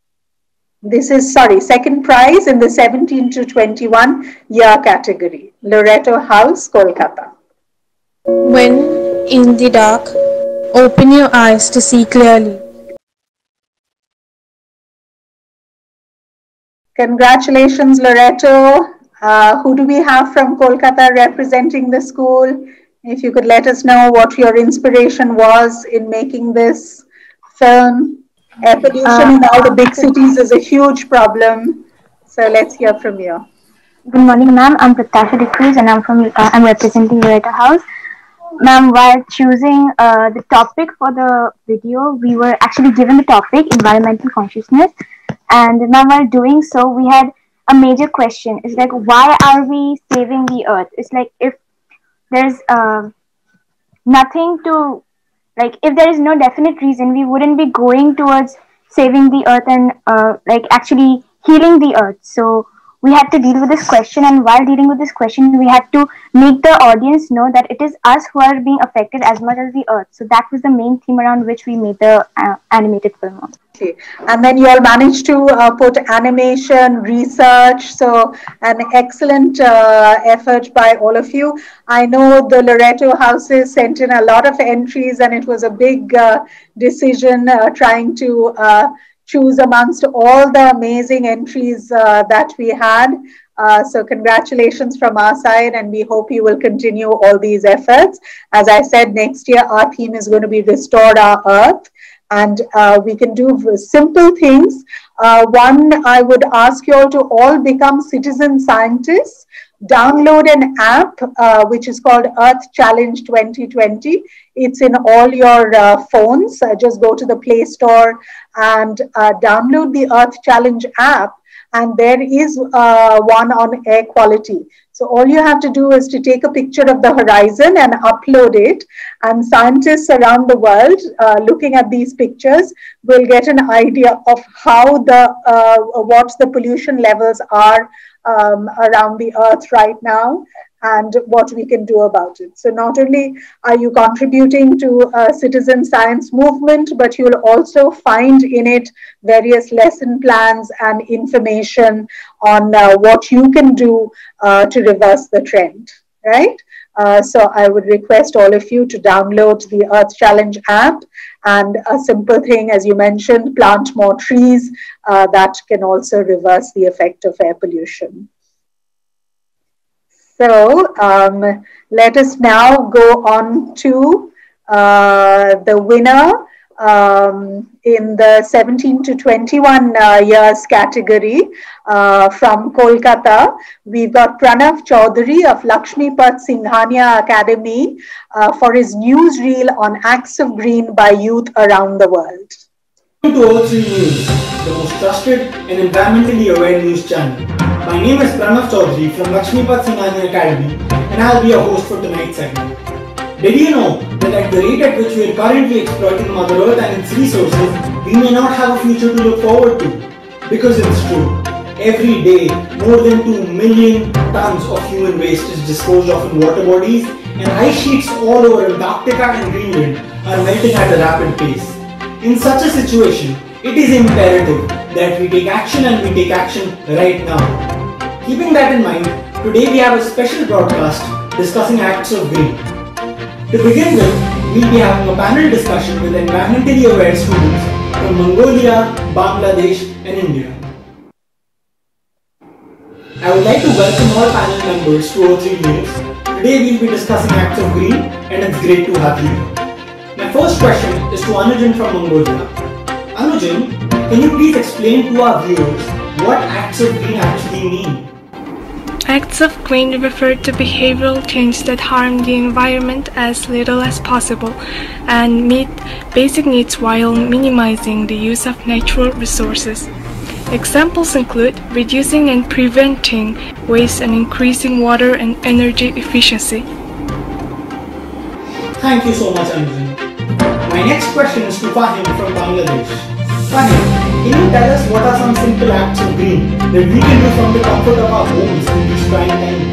Speaker 1: This is, sorry, second prize in the seventeen to twenty-one year category, Loreto House, Kolkata.
Speaker 16: When in the dark, open your eyes to see clearly.
Speaker 1: Congratulations, Loreto. Uh, who do we have from Kolkata representing the school? If you could let us know what your inspiration was in making this film. Air pollution uh, in all the big cities is a huge problem. So let's hear from you.
Speaker 17: Good morning, ma'am. I'm Pratasha De Cruz and I'm from uh, I'm representing Loreto House. Ma'am, while choosing uh, the topic for the video, we were actually given the topic environmental consciousness. And ma'am, while doing so, we had a major question. It's like, why are we saving the earth? It's like if there's uh, nothing to Like, if there is no definite reason, we wouldn't be going towards saving the earth and uh, like actually healing the earth. So we had to deal with this question, and while dealing with this question, we had to make the audience know that it is us who are being affected as much as the earth. So that was the main theme around which we made the uh, animated film on.
Speaker 1: Okay. And then you all managed to uh, put animation, research, so an excellent uh, effort by all of you. I know the Loreto houses sent in a lot of entries, and it was a big uh, decision uh, trying to uh, choose amongst all the amazing entries uh, that we had. Uh, so congratulations from our side, and we hope you will continue all these efforts. As I said, next year our theme is going to be Restore Our Earth. And uh, we can do simple things. Uh, one, I would ask you all to all become citizen scientists. Download an app uh, which is called Earth Challenge twenty twenty. It's in all your uh, phones. Uh, just go to the Play Store and uh, download the Earth Challenge app. And there is uh, one on air quality. So all you have to do is to take a picture of the horizon and upload it. And scientists around the world uh, looking at these pictures will get an idea of how the, uh, what the pollution levels are um, around the earth right now, and what we can do about it. So not only are you contributing to a citizen science movement, but you'll also find in it various lesson plans and information on uh, what you can do uh, to reverse the trend, right? Uh, so I would request all of you to download the Earth Challenge app, and a simple thing, as you mentioned, plant more trees. Uh, that can also reverse the effect of air pollution. So um, let us now go on to uh, the winner um, in the seventeen to twenty-one uh, years category uh, from Kolkata. We've got Pranav Chaudhary of Lakshmipat Singhania Academy uh, for his newsreel on acts of green by youth around the world.
Speaker 18: Welcome to O three News, the most trusted and environmentally aware news channel. My name is Pranav Chaudhary from Lakshmipat Singhania Academy, and I'll be your host for tonight's segment. Did you know that at the rate at which we are currently exploiting Mother Earth and its resources, we may not have a future to look forward to? Because it's true. Every day, more than two million tons of human waste is disposed of in water bodies, and ice sheets all over Antarctica and Greenland are melting at a rapid pace. In such a situation, it is imperative that we take action, and we take action right now. Keeping that in mind, today we have a special broadcast discussing acts of green. To begin with, we'll be having a panel discussion with environmentally aware students from Mongolia, Bangladesh and India. I would like to welcome all panel members to O three News. Today we'll be discussing acts of green, and it's great to have you here. My first question is to Anujan from Mongolia. Anujan, can you please explain to our viewers what acts of green actually mean?
Speaker 19: Acts of green refer to behavioral change that harm the environment as little as possible and meet basic needs while minimizing the use of natural resources. Examples include reducing and preventing waste and increasing water and energy efficiency.
Speaker 18: Thank you so much, Anujan. My next question is to Fahim from Bangladesh. Fahim, can you tell us what are some simple acts of green that we can do from the comfort of our homes in these trying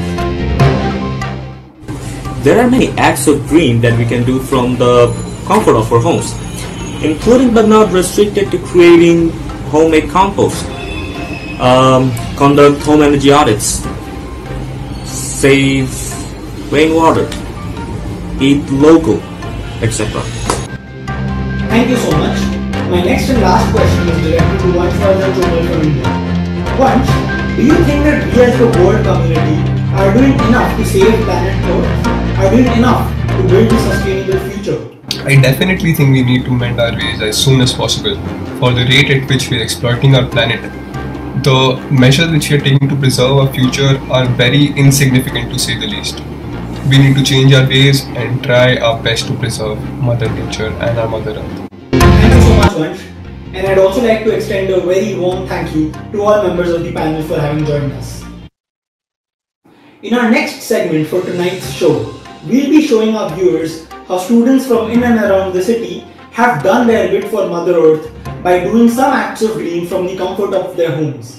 Speaker 18: times?
Speaker 20: There are many acts of green that we can do from the comfort of our homes, including but not restricted to creating homemade compost, um, conduct home energy audits, save rainwater, eat local, et cetera.
Speaker 18: Thank you so much. My next and last question is directed to Vansh Chomal from India. Vansh, do you think that we as the world community are doing enough to save planet Earth? Are doing enough to build a sustainable future?
Speaker 21: I definitely think we need to mend our ways as soon as possible. For the rate at which we are exploiting our planet, the measures which we are taking to preserve our future are very insignificant to say the least. We need to change our ways and try our best to preserve Mother Nature and our Mother Earth.
Speaker 18: Thank you so much, Vansh. And I'd also like to extend a very warm thank you to all members of the panel for having joined us. In our next segment for tonight's show, we'll be showing our viewers how students from in and around the city have done their bit for Mother Earth by doing some acts of green from the comfort of their homes.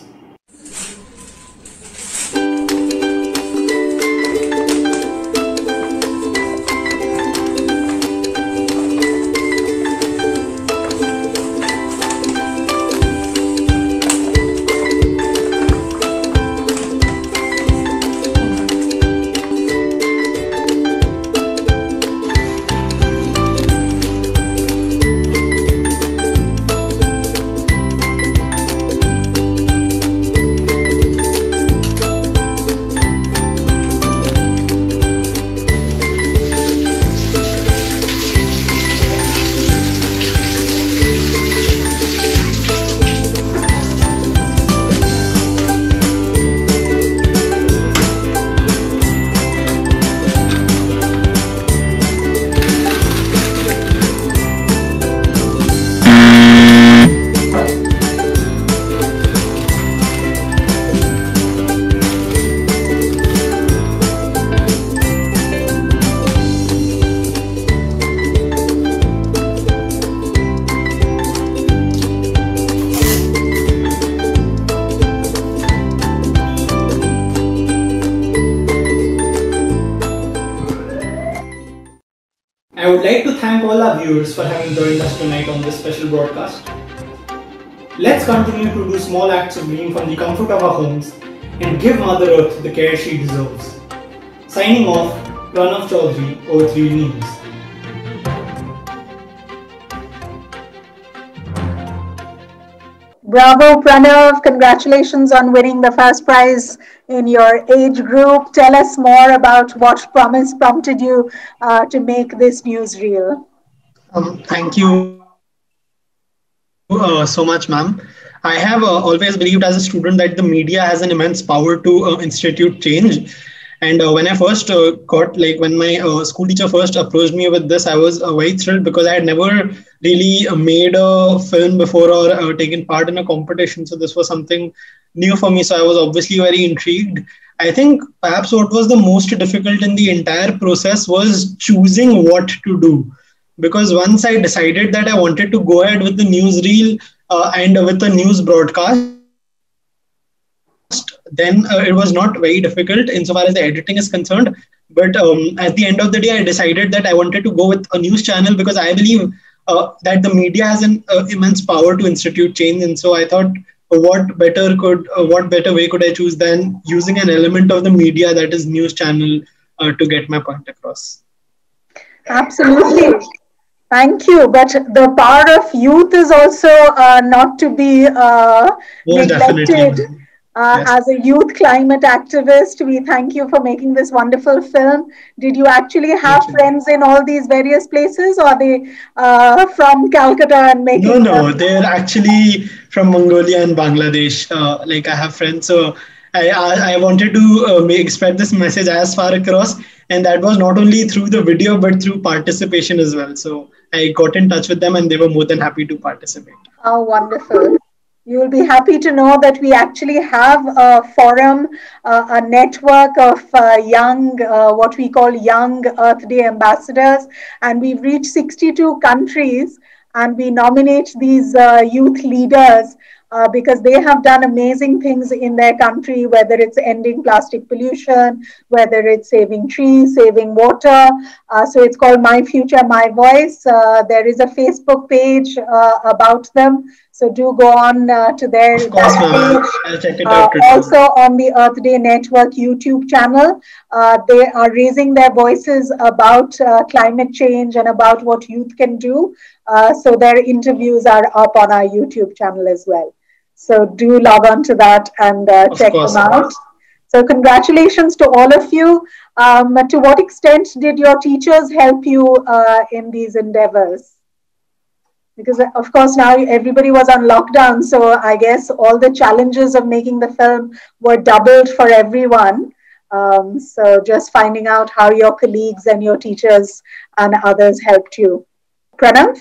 Speaker 18: I would like to thank all our viewers for having joined us tonight on this special broadcast. Let's continue to do small acts of green from the comfort of our homes and give Mother Earth the care she deserves. Signing off, Pranav Chaudhary, O three News.
Speaker 1: Bravo, Pranav. Congratulations on winning the first prize in your age group. Tell us more about what promise prompted you uh, to make this newsreel.
Speaker 22: Um, thank you,
Speaker 2: uh, so much, ma'am. I have uh, always believed as a student that the media has an immense power to uh, institute change. And uh, when I first uh, got, like when my uh, school teacher first approached me with this, I was uh, very thrilled because I had never really uh, made a film before or uh, taken part in a competition. So this was something new for me. So I was obviously very intrigued. I think perhaps what was the most difficult in the entire process was choosing what to do. Because once I decided that I wanted to go ahead with the newsreel uh, and with the news broadcast, then uh, it was not very difficult insofar as the editing is concerned. But um, at the end of the day, I decided that I wanted to go with a news channel because I believe uh, that the media has an uh, immense power to institute change. And so I thought, uh, what better could, uh, what better way could I choose than using an element of the media that is news channel uh, to get my point across.
Speaker 1: Absolutely. Thank you. But the power of youth is also uh, not to be uh,
Speaker 2: Most
Speaker 1: neglected.
Speaker 2: definitely.
Speaker 1: Uh,
Speaker 2: Yes.
Speaker 1: As a youth climate activist, we thank you for making this wonderful film. Did you actually have friends in all these various places, or are they uh, from Calcutta and making?
Speaker 2: No, no,
Speaker 1: them?
Speaker 2: they're actually from Mongolia and Bangladesh. Uh, like I have friends, so I I, I wanted to uh, make spread this message as far across, and that was not only through the video but through participation as well. So I got in touch with them, and they were more than happy to participate.
Speaker 1: How wonderful. You will be happy to know that we actually have a forum, uh, a network of uh, young, uh, what we call young Earth Day ambassadors, and we've reached sixty-two countries, and we nominate these uh, youth leaders uh, because they have done amazing things in their country, whether it's ending plastic pollution, whether it's saving trees, saving water. Uh, so it's called My Future, My Voice. Uh, there is a Facebook page uh, about them. So do go on uh, to their
Speaker 2: Of course,
Speaker 1: that
Speaker 2: ma'am.
Speaker 1: page.
Speaker 2: I'll check it
Speaker 1: Uh,
Speaker 2: out today.
Speaker 1: also on the Earth Day Network YouTube channel, uh, they are raising their voices about uh, climate change and about what youth can do. Uh, so their interviews are up on our YouTube channel as well. So do log on to that and uh,
Speaker 2: Of
Speaker 1: check
Speaker 2: course,
Speaker 1: them
Speaker 2: of
Speaker 1: out.
Speaker 2: course.
Speaker 1: So congratulations to all of you. Um, to what extent did your teachers help you uh, in these endeavors? Because of course now everybody was on lockdown, so I guess all the challenges of making the film were doubled for everyone. Um, so just finding out how your colleagues and your teachers and others helped you. Pranav?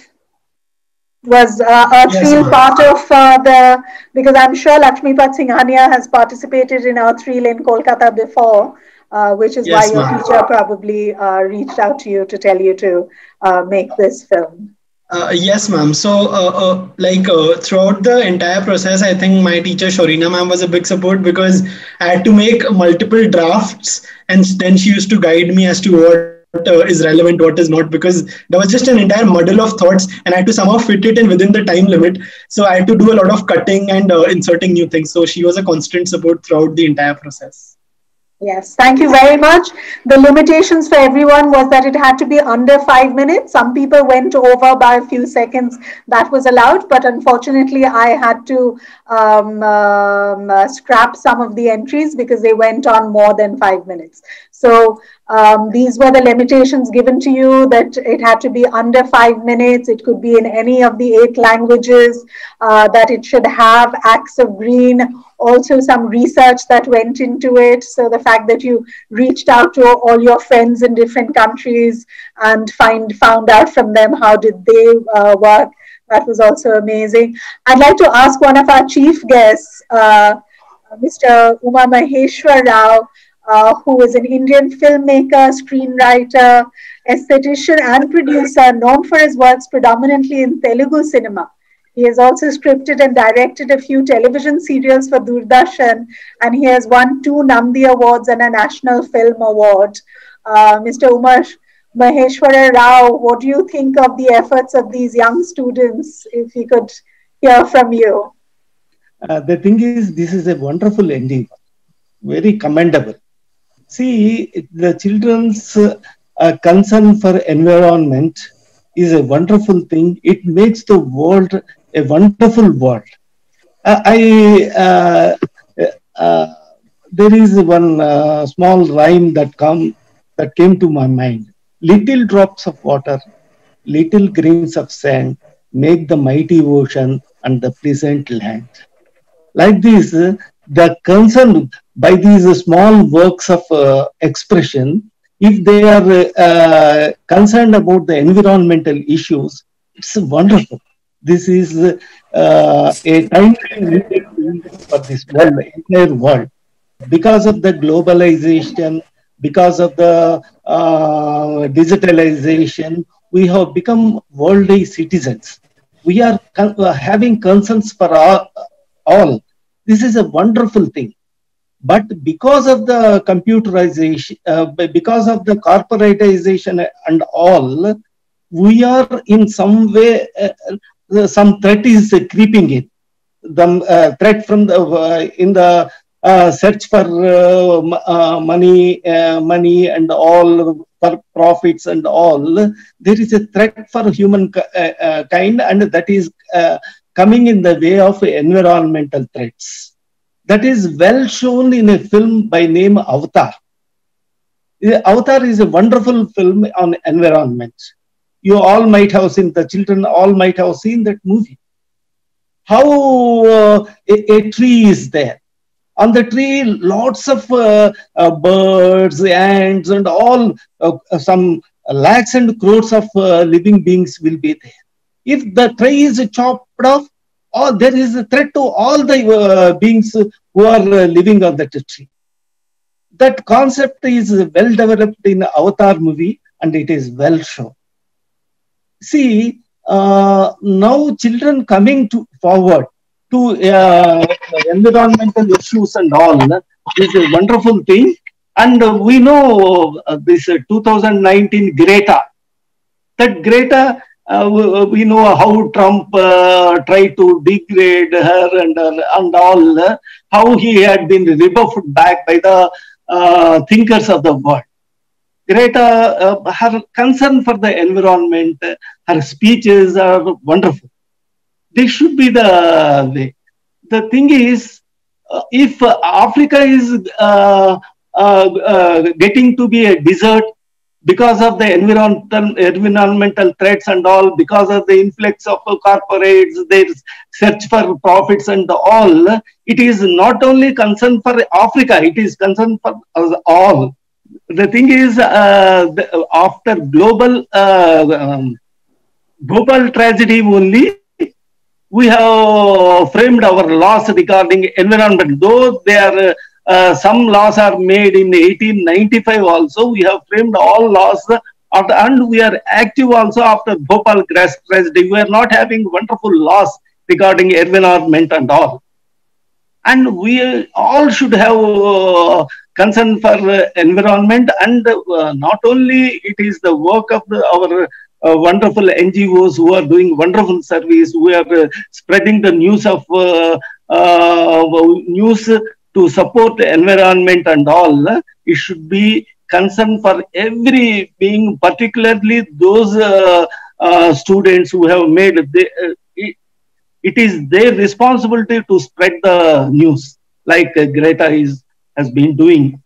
Speaker 1: Was uh, Earth
Speaker 2: Yes,
Speaker 1: Reel
Speaker 2: ma'am.
Speaker 1: part of uh, the, because I'm sure Lakshmipat Singhania has participated in Earth Reel in Kolkata before, uh, which is
Speaker 2: Yes,
Speaker 1: why your
Speaker 2: ma'am.
Speaker 1: teacher probably uh, reached out to you to tell you to uh, make this film.
Speaker 2: Uh, yes, ma'am. So, uh, uh, like uh, throughout the entire process, I think my teacher Shorina ma'am was a big support because I had to make multiple drafts, and then she used to guide me as to what uh, is relevant, what is not, because there was just an entire muddle of thoughts, and I had to somehow fit it in within the time limit. So I had to do a lot of cutting and uh, inserting new things. So she was a constant support throughout the entire process.
Speaker 1: Yes, thank you very much. The limitations for everyone was that it had to be under five minutes. Some people went over by a few seconds. That was allowed, but unfortunately, I had to um, um, uh, scrap some of the entries because they went on more than five minutes. So um, these were the limitations given to you, that it had to be under five minutes. It could be in any of the eight languages, uh, that it should have acts of green. Also some research that went into it. So the fact that you reached out to all your friends in different countries and find found out from them how did they uh, work, that was also amazing. I'd like to ask one of our chief guests, uh, Mister Uma Maheshwar Rao, uh, who is an Indian filmmaker, screenwriter, aesthetician and producer, known for his works predominantly in Telugu cinema. He has also scripted and directed a few television serials for Doordarshan, and he has won two Nandi Awards and a National Film Award. Uh, Mister Umar Maheshwara Rao, what do you think of the efforts of these young students, if we could hear from you?
Speaker 22: Uh, the thing is, this is a wonderful ending, very commendable. See, the children's uh, uh, concern for environment is a wonderful thing. It makes the world a wonderful world. Uh, I uh, uh, there is one uh, small rhyme that come that came to my mind. Little drops of water, little grains of sand, make the mighty ocean and the pleasant land. Like this, uh, the concern by these small works of uh, expression, if they are uh, concerned about the environmental issues, it's wonderful. This is uh, a timely for this world, entire world. Because of the globalization, because of the uh, digitalization, we have become worldly citizens. We are con uh, having concerns for all, all. This is a wonderful thing. But because of the computerization, uh, because of the corporatization and all, we are in some way, uh, some threat is creeping in. The uh, threat from the, uh, in the uh, search for uh, uh, money, uh, money and all, for profits and all, there is a threat for human uh, uh, kind, and that is uh, coming in the way of environmental threats. That is well shown in a film by name Avatar. Avatar is a wonderful film on environment. You all might have seen, the children all might have seen that movie. How uh, a, a tree is there. On the tree, lots of uh, uh, birds, ants, and all, uh, some lakhs and crores of uh, living beings will be there. If the tree is chopped off, or there is a threat to all the uh, beings who are uh, living on that tree. That concept is well developed in Avatar movie, and it is well shown. See, uh, now children coming to forward to uh, environmental issues and all is a wonderful thing. And uh, we know uh, this uh, two thousand nineteen Greta. That Greta, uh, we, we know how Trump uh, tried to degrade her and, uh, and all, uh, how he had been rebuffed back by the uh, thinkers of the world. Greta, uh, her concern for the environment, uh, her speeches are wonderful. This should be the way. The thing is, uh, if uh, Africa is uh, uh, uh, getting to be a desert because of the environmental, environmental threats and all, because of the influx of uh, corporates, their search for profits and all, it is not only concern for Africa, it is concern for us all. The thing is, uh, the, after global uh, um, global tragedy only, we have framed our laws regarding environment. Though there are uh, some laws are made in eighteen ninety-five also, we have framed all laws, after, and we are active also after Bhopal gas tragedy. We are not having wonderful laws regarding environment and all. And we all should have uh, concern for uh, environment, and uh, not only it is the work of the, our uh, wonderful N G Os who are doing wonderful service, who are uh, spreading the news of uh, uh, news to support the environment and all. It should be concern for every being, particularly those uh, uh, students who have made the, uh, it, it is their responsibility to spread the news, like uh, Greta is has been doing.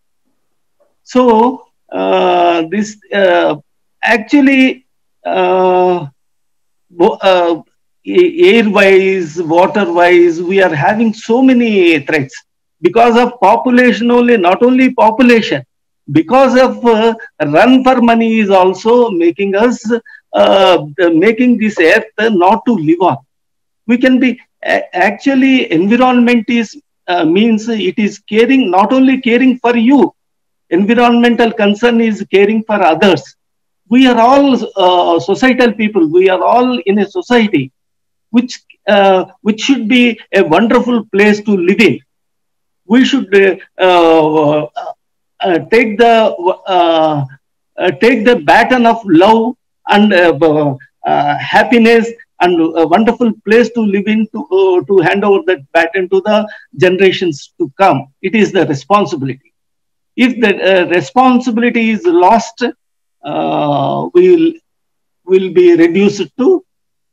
Speaker 22: So uh, this uh, actually uh, uh, air-wise, water-wise, we are having so many threats because of population only. Not only population, because of uh, run for money is also making us uh, making this earth not to live on. We can be actually environment is uh, means it is caring, not only caring for you. Environmental concern is caring for others. We are all uh, societal people. We are all in a society which uh, which should be a wonderful place to live in. We should uh, uh, uh, take the uh, uh, take the baton of love and uh, uh, happiness and a wonderful place to live in, to, uh, to hand over that baton to the generations to come. It is the responsibility. If the uh, responsibility is lost, uh, we will will be reduced to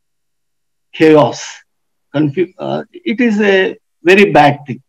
Speaker 22: chaos. Confu uh, it is a very bad thing.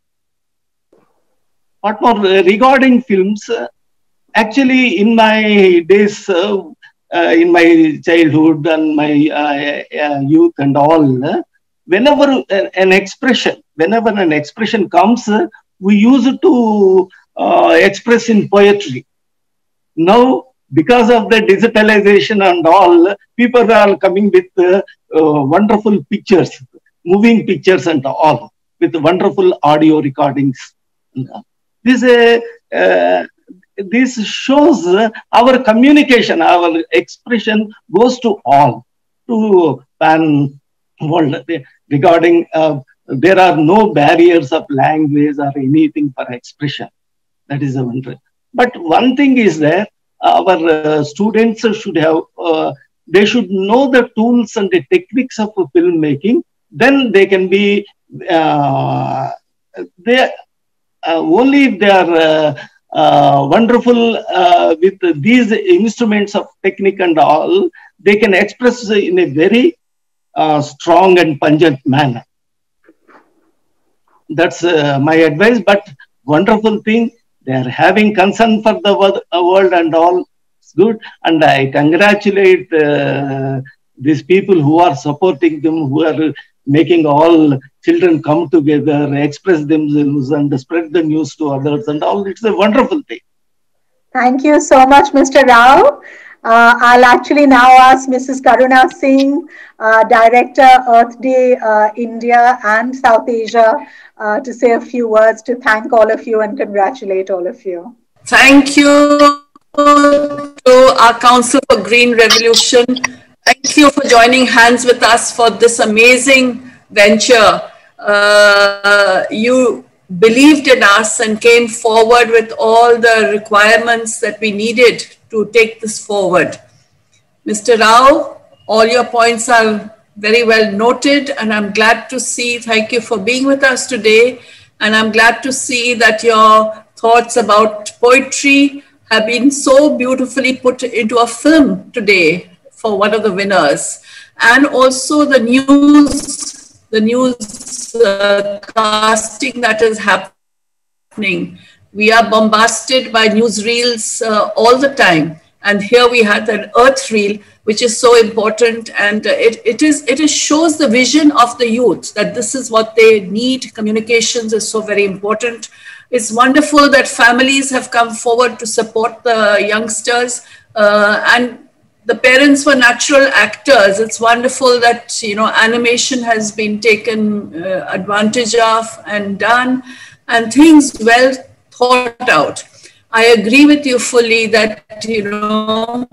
Speaker 22: What more uh, regarding films? Uh, actually, in my days, uh, uh, in my childhood and my uh, uh, youth and all, uh, whenever an expression, whenever an expression comes, uh, we use it to uh, express in poetry. Now, because of the digitalization and all, people are coming with uh, uh, wonderful pictures, moving pictures and all, with wonderful audio recordings. This uh, uh, this shows uh, our communication, our expression goes to all, to pan world regarding uh, there are no barriers of language or anything for expression. That is a wonder. But one thing is that our uh, students should have, uh, they should know the tools and the techniques of filmmaking. Then they can be, uh, they uh, only if they are uh, uh, wonderful uh, with these instruments of technique and all, they can express in a very uh, strong and pungent manner. That's uh, my advice. But wonderful thing, they are having concern for the world and all. It's good. And I congratulate uh, these people who are supporting them, who are making all children come together, express themselves and spread the news to others and all. It's a wonderful thing.
Speaker 1: Thank you so much, Mister Rao. Uh, I'll actually now ask Missus Karuna Singh, uh, Director, Earth Day, uh, India and South Asia, uh, to say a few words to thank all of you and congratulate all of you.
Speaker 5: Thank you to our Council for Green Revolution. Thank you for joining hands with us for this amazing venture. Uh, you believed in us and came forward with all the requirements that we needed to take this forward. Mister Rao, all your points are very well noted, and I'm glad to see, thank you for being with us today, and I'm glad to see that your thoughts about poetry have been so beautifully put into a film today for one of the winners. And also the news, the news uh, casting that is happening. We are bombarded by newsreels uh, all the time. And here we had an earth reel, which is so important. And uh, it, it, is, it is shows the vision of the youth, that this is what they need. Communications is so very important. It's wonderful that families have come forward to support the youngsters. Uh, and the parents were natural actors. It's wonderful that, you know, animation has been taken uh, advantage of and done, and things well thought out. I agree with you fully that, you know,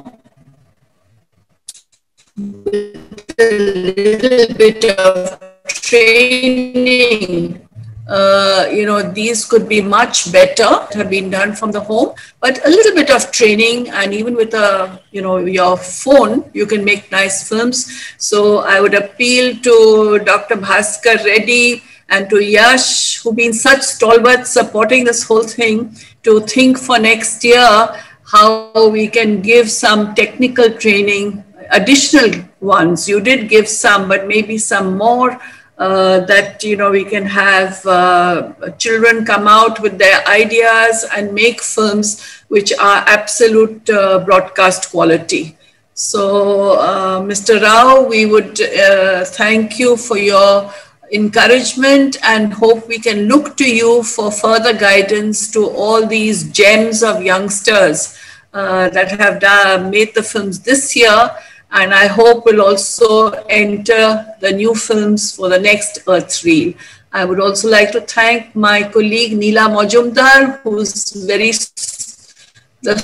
Speaker 5: with a little bit of training, uh, you know, these could be much better, have been done from the home, but a little bit of training, and even with a, you know, your phone, you can make nice films. So I would appeal to Doctor Bhaskar Reddy and to Yash, who've been such stalwarts supporting this whole thing, to think for next year how we can give some technical training, additional ones. You did give some, but maybe some more, uh, that, you know, we can have uh, children come out with their ideas and make films which are absolute uh, broadcast quality. So, uh, Mister Rao, we would uh, thank you for your encouragement and hope we can look to you for further guidance to all these gems of youngsters uh, that have done, made the films this year, and I hope will also enter the new films for the next Earth Reel. I would also like to thank my colleague Neela Majumdar, who's very the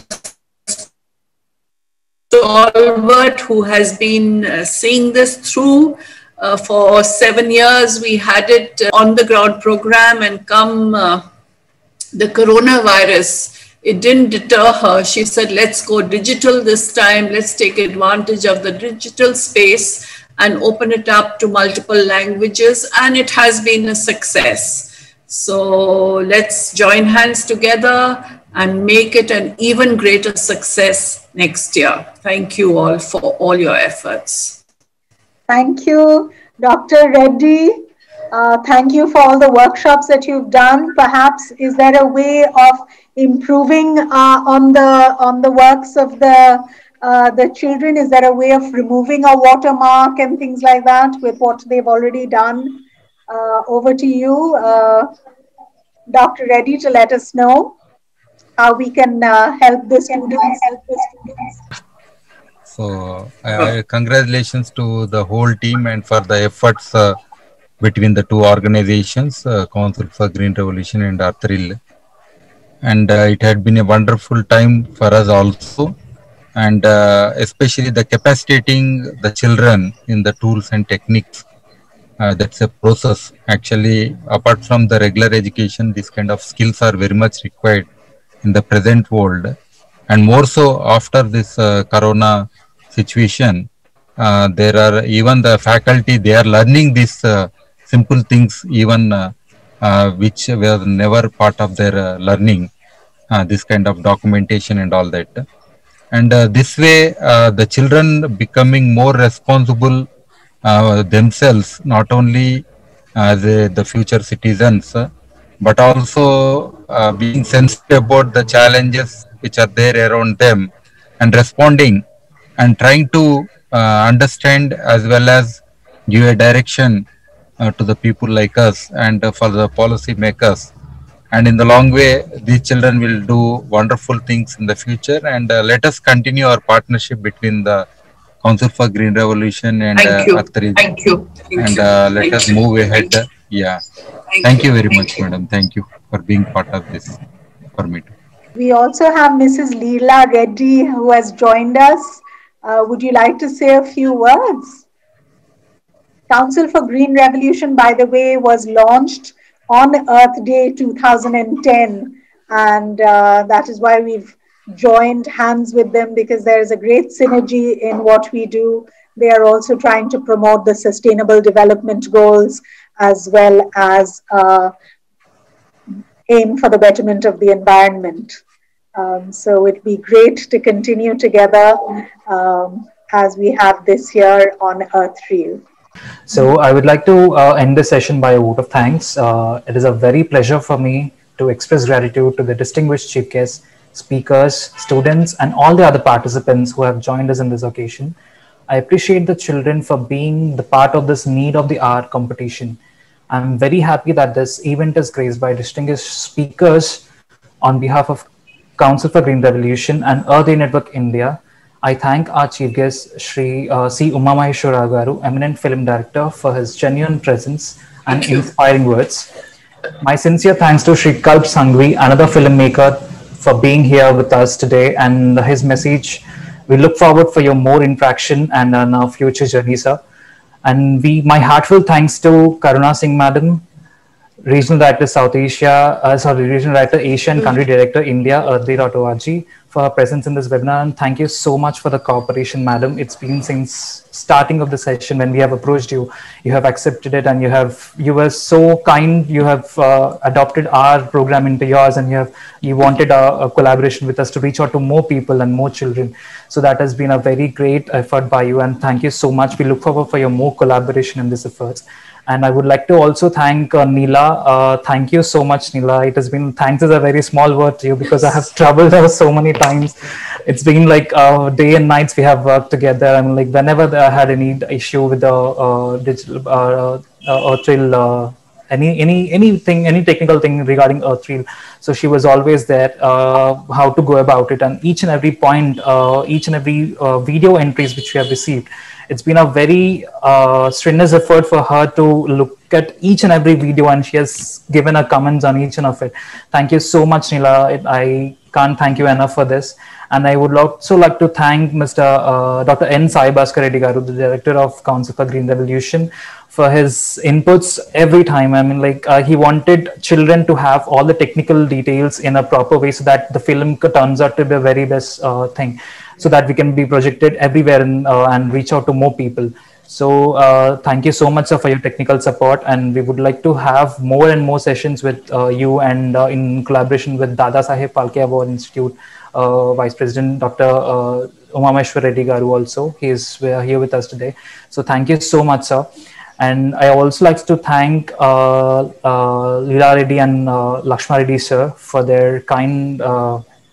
Speaker 5: stalwart who has been uh, seeing this through. Uh, for seven years, we had it uh, on the ground program, and come uh, the coronavirus, it didn't deter her. She said, let's go digital this time. Let's take advantage of the digital space and open it up to multiple languages. And it has been a success. So let's join hands together and make it an even greater success next year. Thank you all for all your efforts.
Speaker 1: Thank you, Doctor Reddy. Uh, thank you for all the workshops that you've done. Perhaps, is there a way of improving uh, on the on the works of the uh, the children? Is there a way of removing a watermark and things like that with what they've already done? Uh, over to you, uh, Doctor Reddy, to let us know how we can uh, help the students. Help the students.
Speaker 6: So, uh, congratulations to the whole team and for the efforts uh, between the two organizations, uh, Council for Green Revolution and Earthreal. And uh, it had been a wonderful time for us also. And uh, especially the capacitating the children in the tools and techniques. Uh, that's a process. Actually, apart from the regular education, these kind of skills are very much required in the present world. And more so after this uh, corona situation, uh, there are even the faculty, they are learning these uh, simple things, even uh, uh, which were never part of their uh, learning, uh, this kind of documentation and all that. And uh, this way, uh, the children becoming more responsible uh, themselves, not only as uh, the future citizens, uh, but also uh, being sensitive about the challenges which are there around them and responding and trying to uh, understand as well as give a direction uh, to the people like us and uh, for the policy makers. And in the long way, these children will do wonderful things in the future. And uh, let us continue our partnership between the Council for Green Revolution and
Speaker 5: Thank you.
Speaker 6: Uh, Earthreal.
Speaker 5: Thank you. Thank
Speaker 6: and
Speaker 5: you.
Speaker 6: uh, let
Speaker 5: Thank
Speaker 6: us
Speaker 5: you.
Speaker 6: move ahead.
Speaker 5: Thank
Speaker 6: Yeah.
Speaker 5: Thank,
Speaker 6: Thank you very
Speaker 5: Thank
Speaker 6: much,
Speaker 5: you.
Speaker 6: madam. Thank you for being part of this for me.
Speaker 1: We also have Missus Leela Reddy who has joined us. Uh, would you like to say a few words? Council for Green Revolution, by the way, was launched on Earth Day two thousand ten. And uh, that is why we've joined hands with them, because there is a great synergy in what we do. They are also trying to promote the Sustainable Development Goals as well as uh, aim for the betterment of the environment. Um, so it'd be great to continue together um, as we have this year on Earthreal.
Speaker 7: So I would like to uh, end the session by a vote of thanks. Uh, it is a very pleasure for me to express gratitude to the distinguished chief guests, speakers, students, and all the other participants who have joined us in this occasion. I appreciate the children for being the part of this need of the hour competition. I'm very happy that this event is graced by distinguished speakers on behalf of Council for Green Revolution and Earth Day Network India. I thank our chief guest, Shri uh, C. Uma Maheshwara Garu, eminent film director, for his genuine presence and inspiring words. My sincere thanks to Shri Kalp Sanghvi, another filmmaker, for being here with us today and his message. We look forward for your more interaction and on our future journey, sir. And we, my heartfelt thanks to Karuna Singh Madam, Regional Director South Asia, uh, sorry, Regional Director Asia and Country Director India, earth day dot org, for her presence in this webinar. And thank you so much for the cooperation, madam. It's been since starting of the session when we have approached you, you have accepted it, and you have, you were so kind. You have uh, adopted our program into yours, and you have, you wanted a, a collaboration with us to reach out to more people and more children. So that has been a very great effort by you, and thank you so much. We look forward for your more collaboration in this efforts. And I would like to also thank uh, Neela. Uh, thank you so much, Neela. It has been, thanks is a very small word to you because I have traveled her so many times. It's been like uh, day and nights we have worked together. I mean, like whenever I had any issue with the uh, digital uh, uh, Earthreal, uh, any any anything, any technical thing regarding Earthreal, so she was always there. Uh, how to go about it, and each and every point, uh, each and every uh, video entries which we have received. It's been a very uh, strenuous effort for her to look at each and every video, and she has given her comments on each and of it. Thank you so much, Neela. I can't thank you enough for this. And I would also like to thank Mister Uh, Doctor N. Sai Bhaskar Reddy Garu, the Director of Council for Green Revolution, for his inputs every time. I mean, like uh, he wanted children to have all the technical details in a proper way so that the film turns out to be the very best uh, thing, so that we can be projected everywhere and, uh, and reach out to more people. So uh, thank you so much, sir, for your technical support, and we would like to have more and more sessions with uh, you, and uh, in collaboration with Dada Saheb Phalke Award Institute, uh, Vice President Doctor Uh, Uma Maheshwara Reddy Garu also. He is uh, here with us today. So thank you so much, sir. And I also like to thank uh, uh, Leela Reddy and uh, Lakshma Reddy, sir, for their kind uh,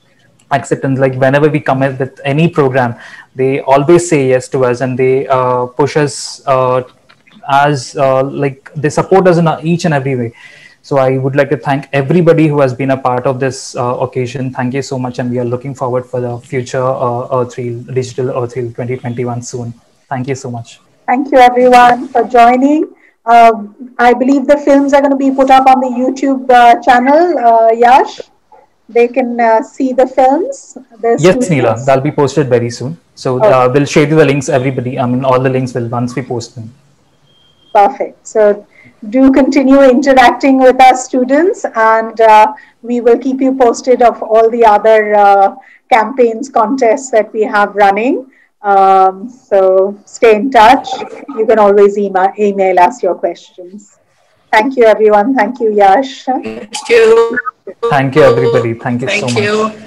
Speaker 7: acceptance. Like whenever we come up with any program, they always say yes to us, and they uh, push us uh, as uh, like they support us in each and every way. So I would like to thank everybody who has been a part of this uh, occasion. Thank you so much, and we are looking forward for the future uh, Earthreel, Digital Earthreel twenty twenty-one soon. Thank you so much.
Speaker 1: Thank you everyone for joining. Uh, I believe the films are going to be put up on the YouTube uh, channel, uh, Yash. They can uh, see the films. The
Speaker 7: yes, Neela, that'll be posted very soon. So okay. uh, we'll share you the links, everybody. I mean, all the links will once we post them.
Speaker 1: Perfect. So do continue interacting with our students, and uh, we will keep you posted of all the other uh, campaigns, contests that we have running. Um, so stay in touch. You can always email, email us your questions. Thank you, everyone. Thank you, Yash.
Speaker 5: Thank you.
Speaker 7: Thank you, everybody. Thank you
Speaker 5: Thank
Speaker 7: so much.
Speaker 5: you.